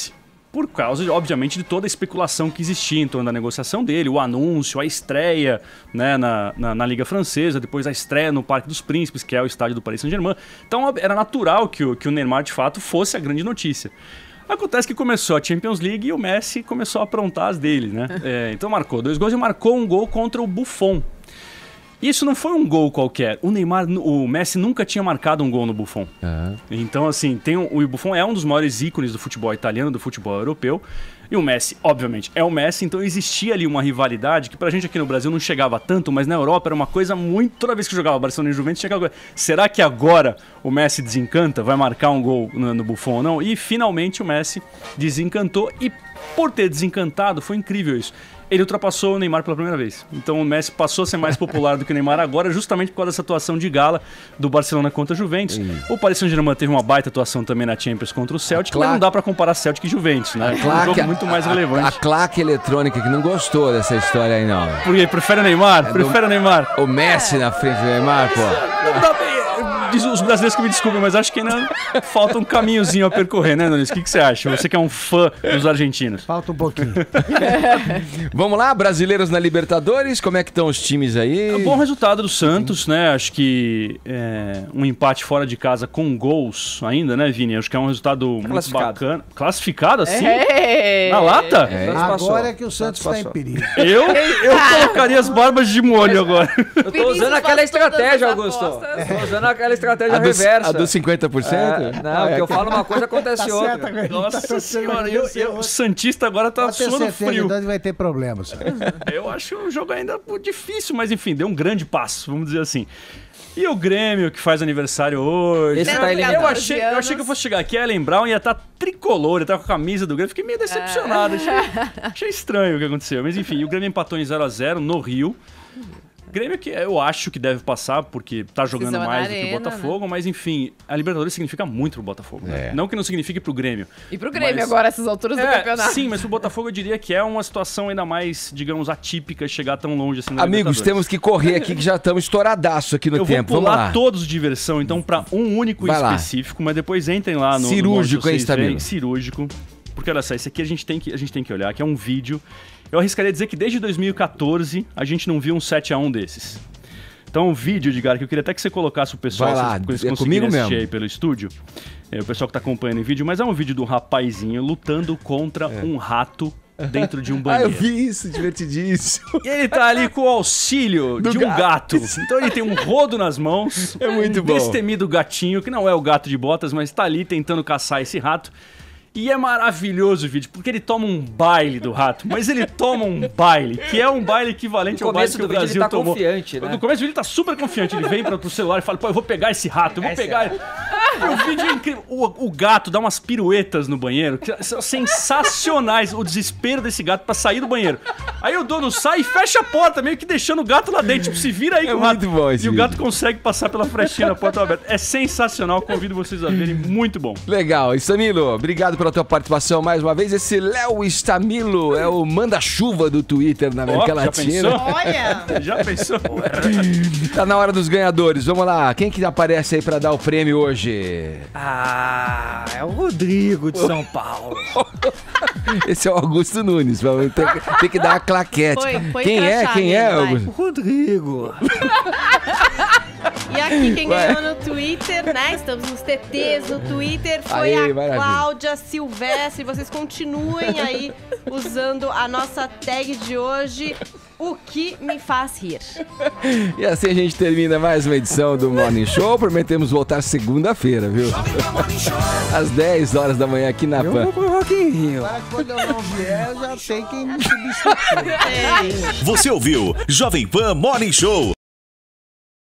por causa, obviamente, de toda a especulação que existia em torno da negociação dele, o anúncio, a estreia, né, na Liga Francesa, depois a estreia no Parque dos Príncipes, que é o estádio do Paris Saint-Germain. Então era natural que o Neymar, de fato, fosse a grande notícia. Acontece que começou a Champions League e o Messi começou a aprontar as dele, né? Então marcou 2 gols e marcou um gol contra o Buffon. Isso não foi um gol qualquer. O Messi nunca tinha marcado um gol no Buffon. Então, assim, o Buffon é um dos maiores ícones do futebol italiano, do futebol europeu. E o Messi, obviamente, é o Messi. Então existia ali uma rivalidade que pra gente aqui no Brasil não chegava tanto, mas na Europa era uma coisa muito... Toda vez que jogava Barcelona e Juventus, chegava... Será que agora o Messi desencanta? Vai marcar um gol no Buffon ou não? E finalmente o Messi desencantou. E por ter desencantado, foi incrível isso. Ele ultrapassou o Neymar pela primeira vez. Então o Messi passou a ser mais popular do que o Neymar agora, justamente por causa dessa atuação de gala do Barcelona contra a Juventus. O Paris Saint-Germain teve uma baita atuação também na Champions contra o Celtic, mas não dá pra comparar Celtic e Juventus, né? É um jogo muito mais relevante. A claque eletrônica que não gostou dessa história aí, não. Por quê? Prefere o Neymar? Prefere o Neymar? O Messi na frente do Neymar, pô. Não dá bem. Os brasileiros que me desculpem, mas acho que ainda falta um caminhozinho a percorrer, né, Nunes? O que você acha? Você que é um fã dos argentinos. Falta um pouquinho. Vamos lá, brasileiros na Libertadores, como é que estão os times aí? Um bom resultado do Santos, né? Acho que um empate fora de casa com gols ainda, né, Vini? Acho que é um resultado muito bacana. Classificado assim? Na lata? Agora é que o Santos está em perigo. Eu colocaria as barbas de molho agora. Eu tô usando aquela estratégia, Augusto. Tô usando aquela estratégia reversa. A dos 50%? Não, porque eu falo uma coisa, acontece outra. Nossa senhora, o Santista agora tá suando frio. Vai ter problemas. Eu acho o jogo ainda difícil, mas enfim, deu um grande passo, vamos dizer assim. E o Grêmio, que faz aniversário hoje. Esse tá eliminado. Eu achei que eu fosse chegar aqui, a Ellen Brown ia estar tricolor, ia estar com a camisa do Grêmio. Fiquei meio decepcionado, achei estranho o que aconteceu. Mas enfim, o Grêmio empatou em 0-0 no Rio. Grêmio que eu acho que deve passar, porque tá jogando mais do que o Botafogo, né? Mas enfim, a Libertadores significa muito pro Botafogo. Né? Não que não signifique pro Grêmio. E pro Grêmio agora, essas alturas do campeonato. Sim, mas pro Botafogo eu diria que é uma situação ainda mais, digamos, atípica chegar tão longe assim na Amigos, temos que correr aqui que já estamos estouradaço aqui no tempo. Eu vou pular todos de diversão, então, pra um único específico, mas depois entrem lá no... Cirúrgico, hein, Stamilo? Cirúrgico. Porque olha só, esse aqui a gente tem que olhar, que é um vídeo. Eu arriscaria dizer que desde 2014 a gente não viu um 7-1 desses. Então, um vídeo, Edgar, que eu queria até que você colocasse o pessoal, se eles conseguirem assistir aí pelo estúdio, o pessoal que tá acompanhando em vídeo, mas é um vídeo do rapazinho lutando contra um rato dentro de um banheiro. Eu vi isso, divertidíssimo. E ele tá ali com o auxílio de um gato. Então ele tem um rodo nas mãos, muito bom. Destemido gatinho, que não é o gato de botas, mas tá ali tentando caçar esse rato. E é maravilhoso o vídeo, porque ele toma um baile do rato, mas ele toma um baile, que é um baile equivalente ao baile que o Brasil ele tá tomou. Confiante, né? No começo do vídeo ele tá super confiante, ele vem pro celular e fala, pô, eu vou pegar esse rato, eu vou pegar... E o vídeo é incrível. O gato dá umas piruetas no banheiro, que são sensacionais, o desespero desse gato pra sair do banheiro. Aí o dono sai e fecha a porta, meio que deixando o gato lá dentro, tipo, se vira aí com o rato. Muito bom esse E o vídeo. gato consegue passar pela frechinha da porta aberta. É sensacional, convido vocês a verem, muito bom. Legal, Stamilo, obrigado pela tua participação mais uma vez. Esse Léo Stamilo é o manda-chuva do Twitter na América Latina. Olha! Já pensou? Tá na hora dos ganhadores, vamos lá. Quem que aparece aí pra dar o prêmio hoje? É o Rodrigo de São Paulo. Esse é o Augusto Nunes, tem que dar a claquete. Foi Quem é, Augusto? O Rodrigo. E aqui quem ganhou no Twitter, né? Estamos nos TTs no Twitter. Foi a Cláudia Silvestre. Vocês continuem aí usando a nossa tag de hoje. O que me faz rir. E assim a gente termina mais uma edição do Morning Show. Prometemos voltar segunda-feira, viu? Às 10 horas da manhã aqui na PAN. Eu vou pro Rock in Rio. Quando eu não vier, já tem quem me substituir. Você ouviu Jovem Pan Morning Show.